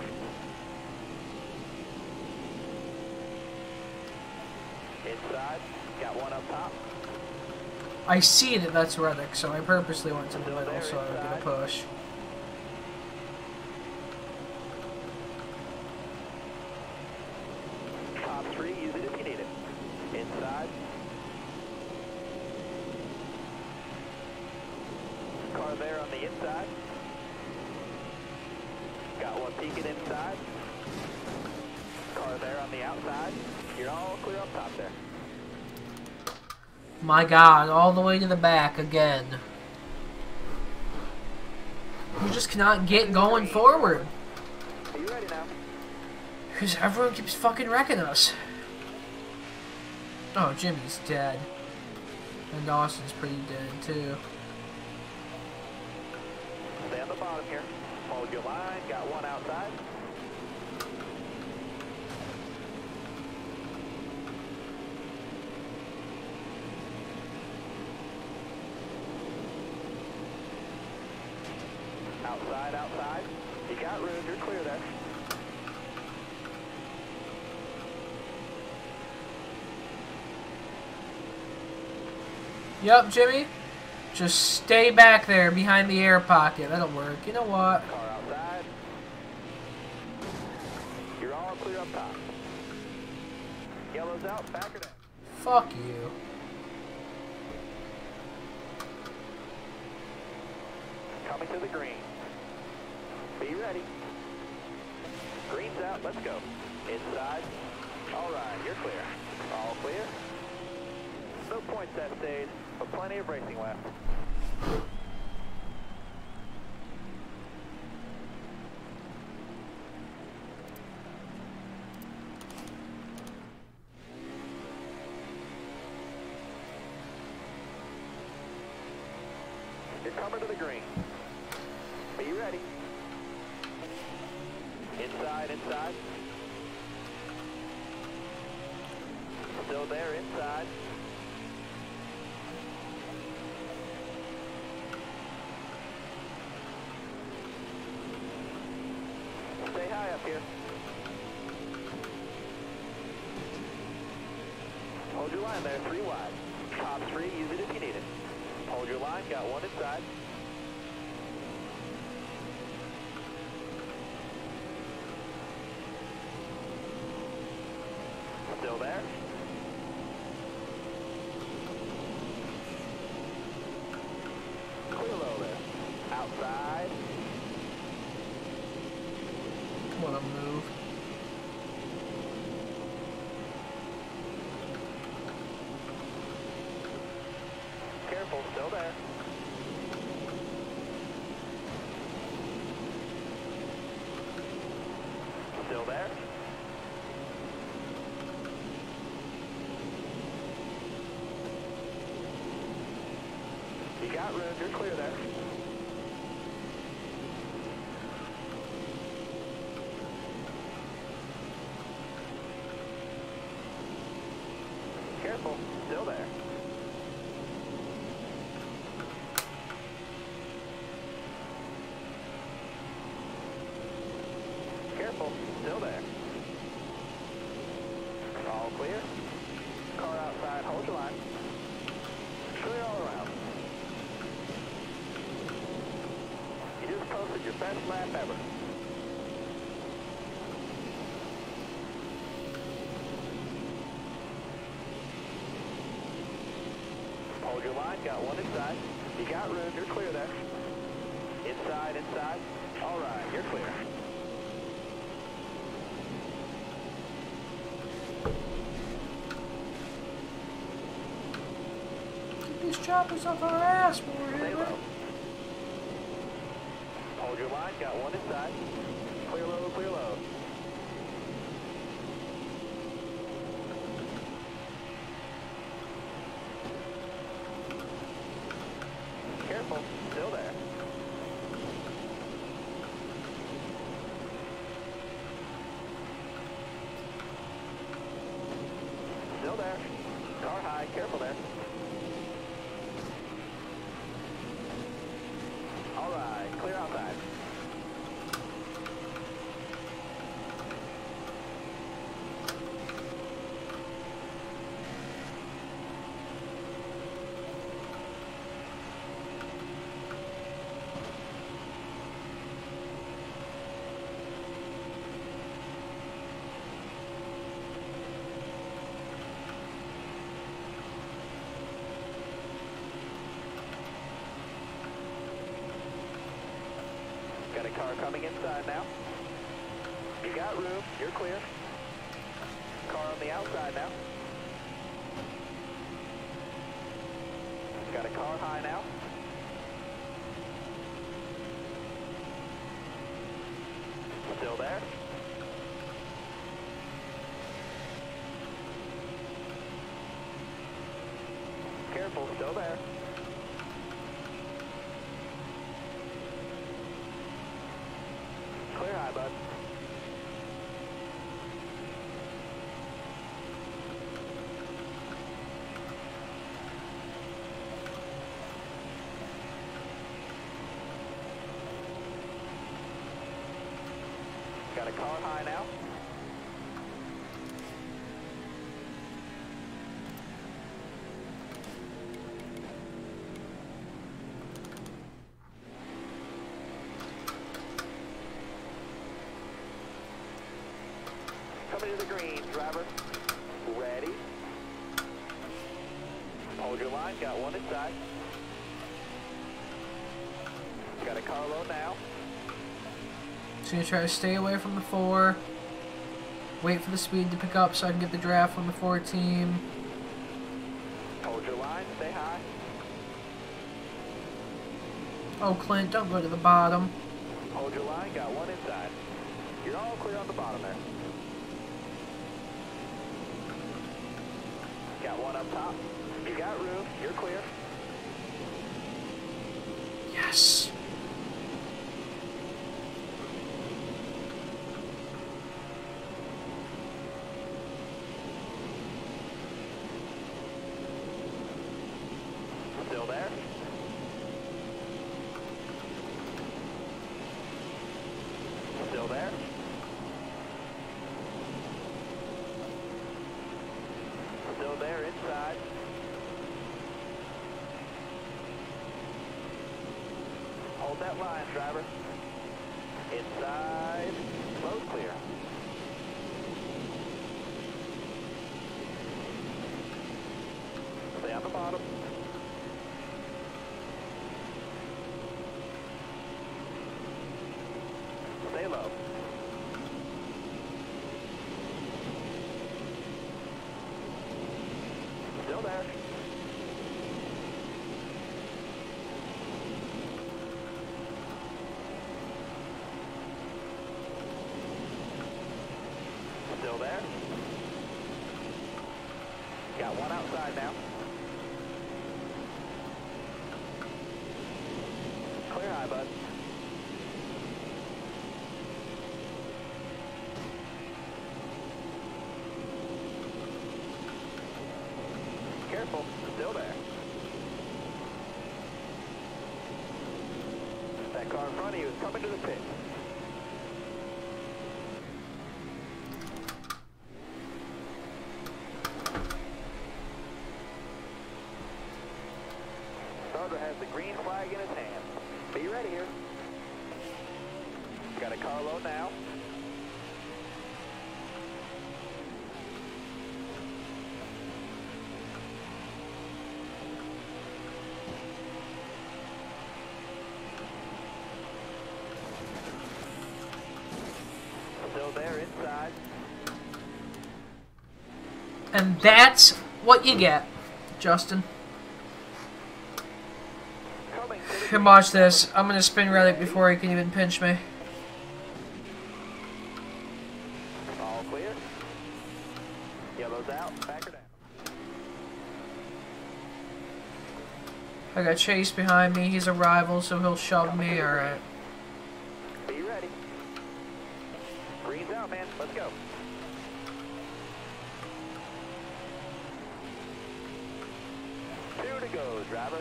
Inside. Got one up top. I see that that's Reddick, so I purposely went to the middle so I would get a push. Top 3, use it if you need it. Inside. Car there on the inside. Got one peeking inside. Car there on the outside. You're all clear up top there. My god, all the way to the back again. We just cannot get going forward. Are you ready now? Because everyone keeps fucking wrecking us. Oh, Jimmy's dead. And Dawson's pretty dead, too. Stay on the bottom here. Hold your line. Got one outside. Outside, outside. You got room. You're clear there. Yup, Jimmy. Just stay back there behind the air pocket. That'll work. You know what? Car outside. You're all clear up top. Yellow's out. Back or down. Fuck you. Coming to the green. Be ready. Green's out. Let's go. Inside. All right. You're clear. All clear. No points that stage, but plenty of racing left. You're coming to the green. Be ready. Inside, inside. Still there, inside. Stay high up here. Hold your line there, 3 wide. Top 3, use it if you need it. Hold your line, got one inside. Still there? Clear low there. Outside. What a move. Careful, still there. Still there. got room, you're clear there. Careful, still there. Careful, still there. All clear. Car outside, hold your line. Clear all around. You just posted your best lap ever. Hold your line, got one inside. You got room, you're clear there. Inside, inside. All right, you're clear. Get these choppers off our ass, boy. Stay low. Hold your line, got one inside. Clear low, clear low. Careful, still there. Still there. Car high, careful there. All right, clear outside. Got a car coming inside now. You got room, you're clear. Car on the outside now. Got a car high now. Still there. Careful, still there. Clear high, bud. Got a car high now. Coming to the green, driver. Ready. Hold your line, got one inside. Got a car low now. Just gonna try to stay away from the 4. Wait for the speed to pick up so I can get the draft from the 4 team. Hold your line, stay high. Oh, Clint, don't go to the bottom. Hold your line, got one inside. You're all clear on the bottom there. Got one up top. You got room, you're clear. Yes. Still there. Still there. Still there inside. Hold that line, driver. Inside. Road clear. Stay on the bottom. Stay low. Still there. Still there. Got one outside now. clear high, bud. Careful, still there. That car in front of you is coming to the pit. Starter has the green flag in his hand. Be ready here. Got a car low now. Still there inside. And that's what you get, Justin. Coming to the Here, watch this. I'm gonna spin relic before he can even pinch me. all clear. Yellow's out. Back her down. I got Chase behind me. He's a rival, so he'll shove me. Alright. Be ready. Green's out, man. Let's go. Two to go, driver.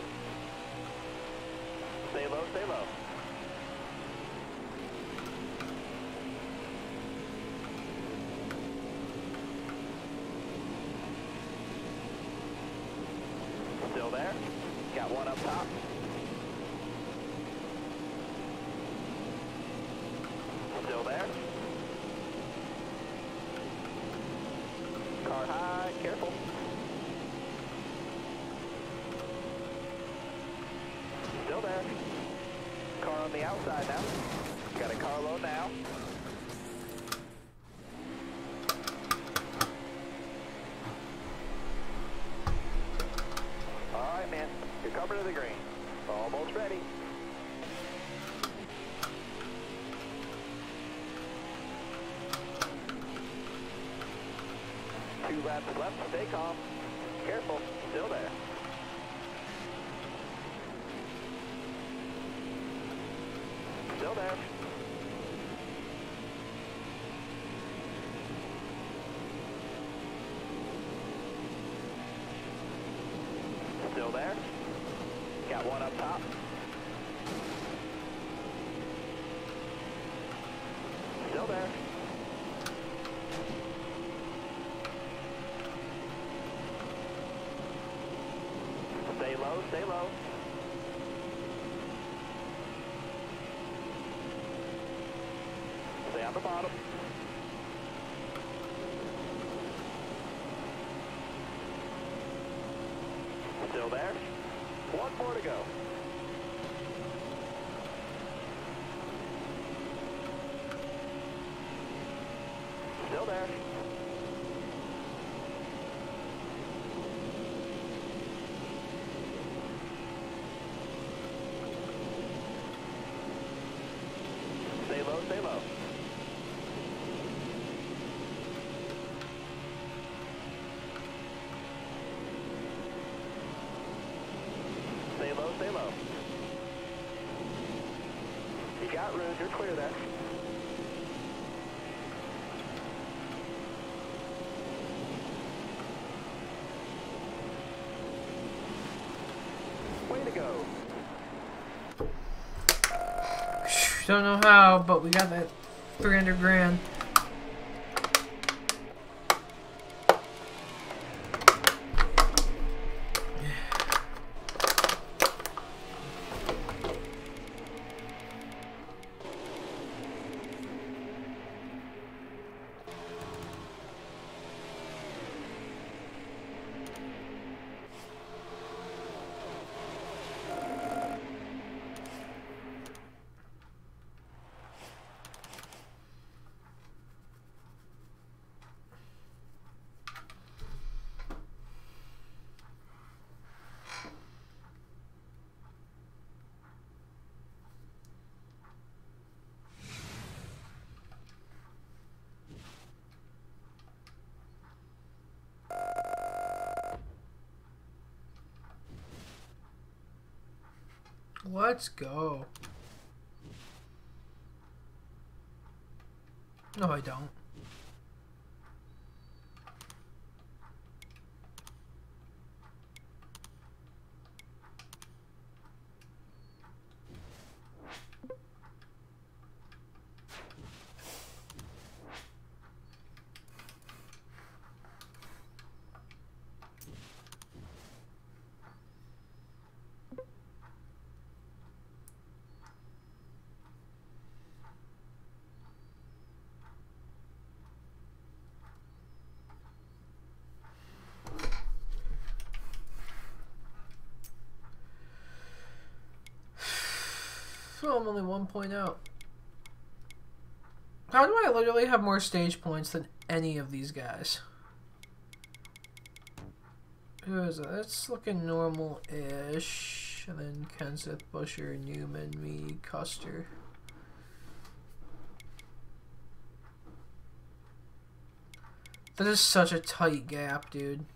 Stay low, stay low. Still there. Got one up top. Still there. Car high, careful. Still there. Car on the outside now. Got a car low now. Alright, man. You're coming to the green. Almost ready. Two laps left. Stay calm. Careful. Still there. Still there. Still there. Got one up top. Still there. Stay low, stay low. Stay on the bottom. Still there. One more to go. Still there. Stay low, stay low. Stay low, stay low. You got room, you're clear there. Way to go. Don't know how, but we got that 300 grand. Let's go. No, I don't. So I'm only 1 point out. How do I literally have more stage points than any of these guys? Who is it? It's looking normal-ish. And then Kenseth, Busher, Newman, me, Custer. That is such a tight gap, dude.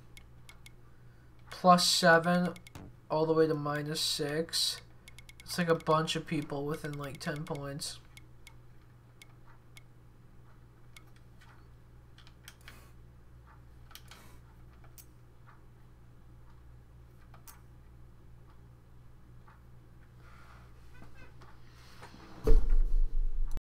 +7 all the way to -6. It's like a bunch of people within like 10 points.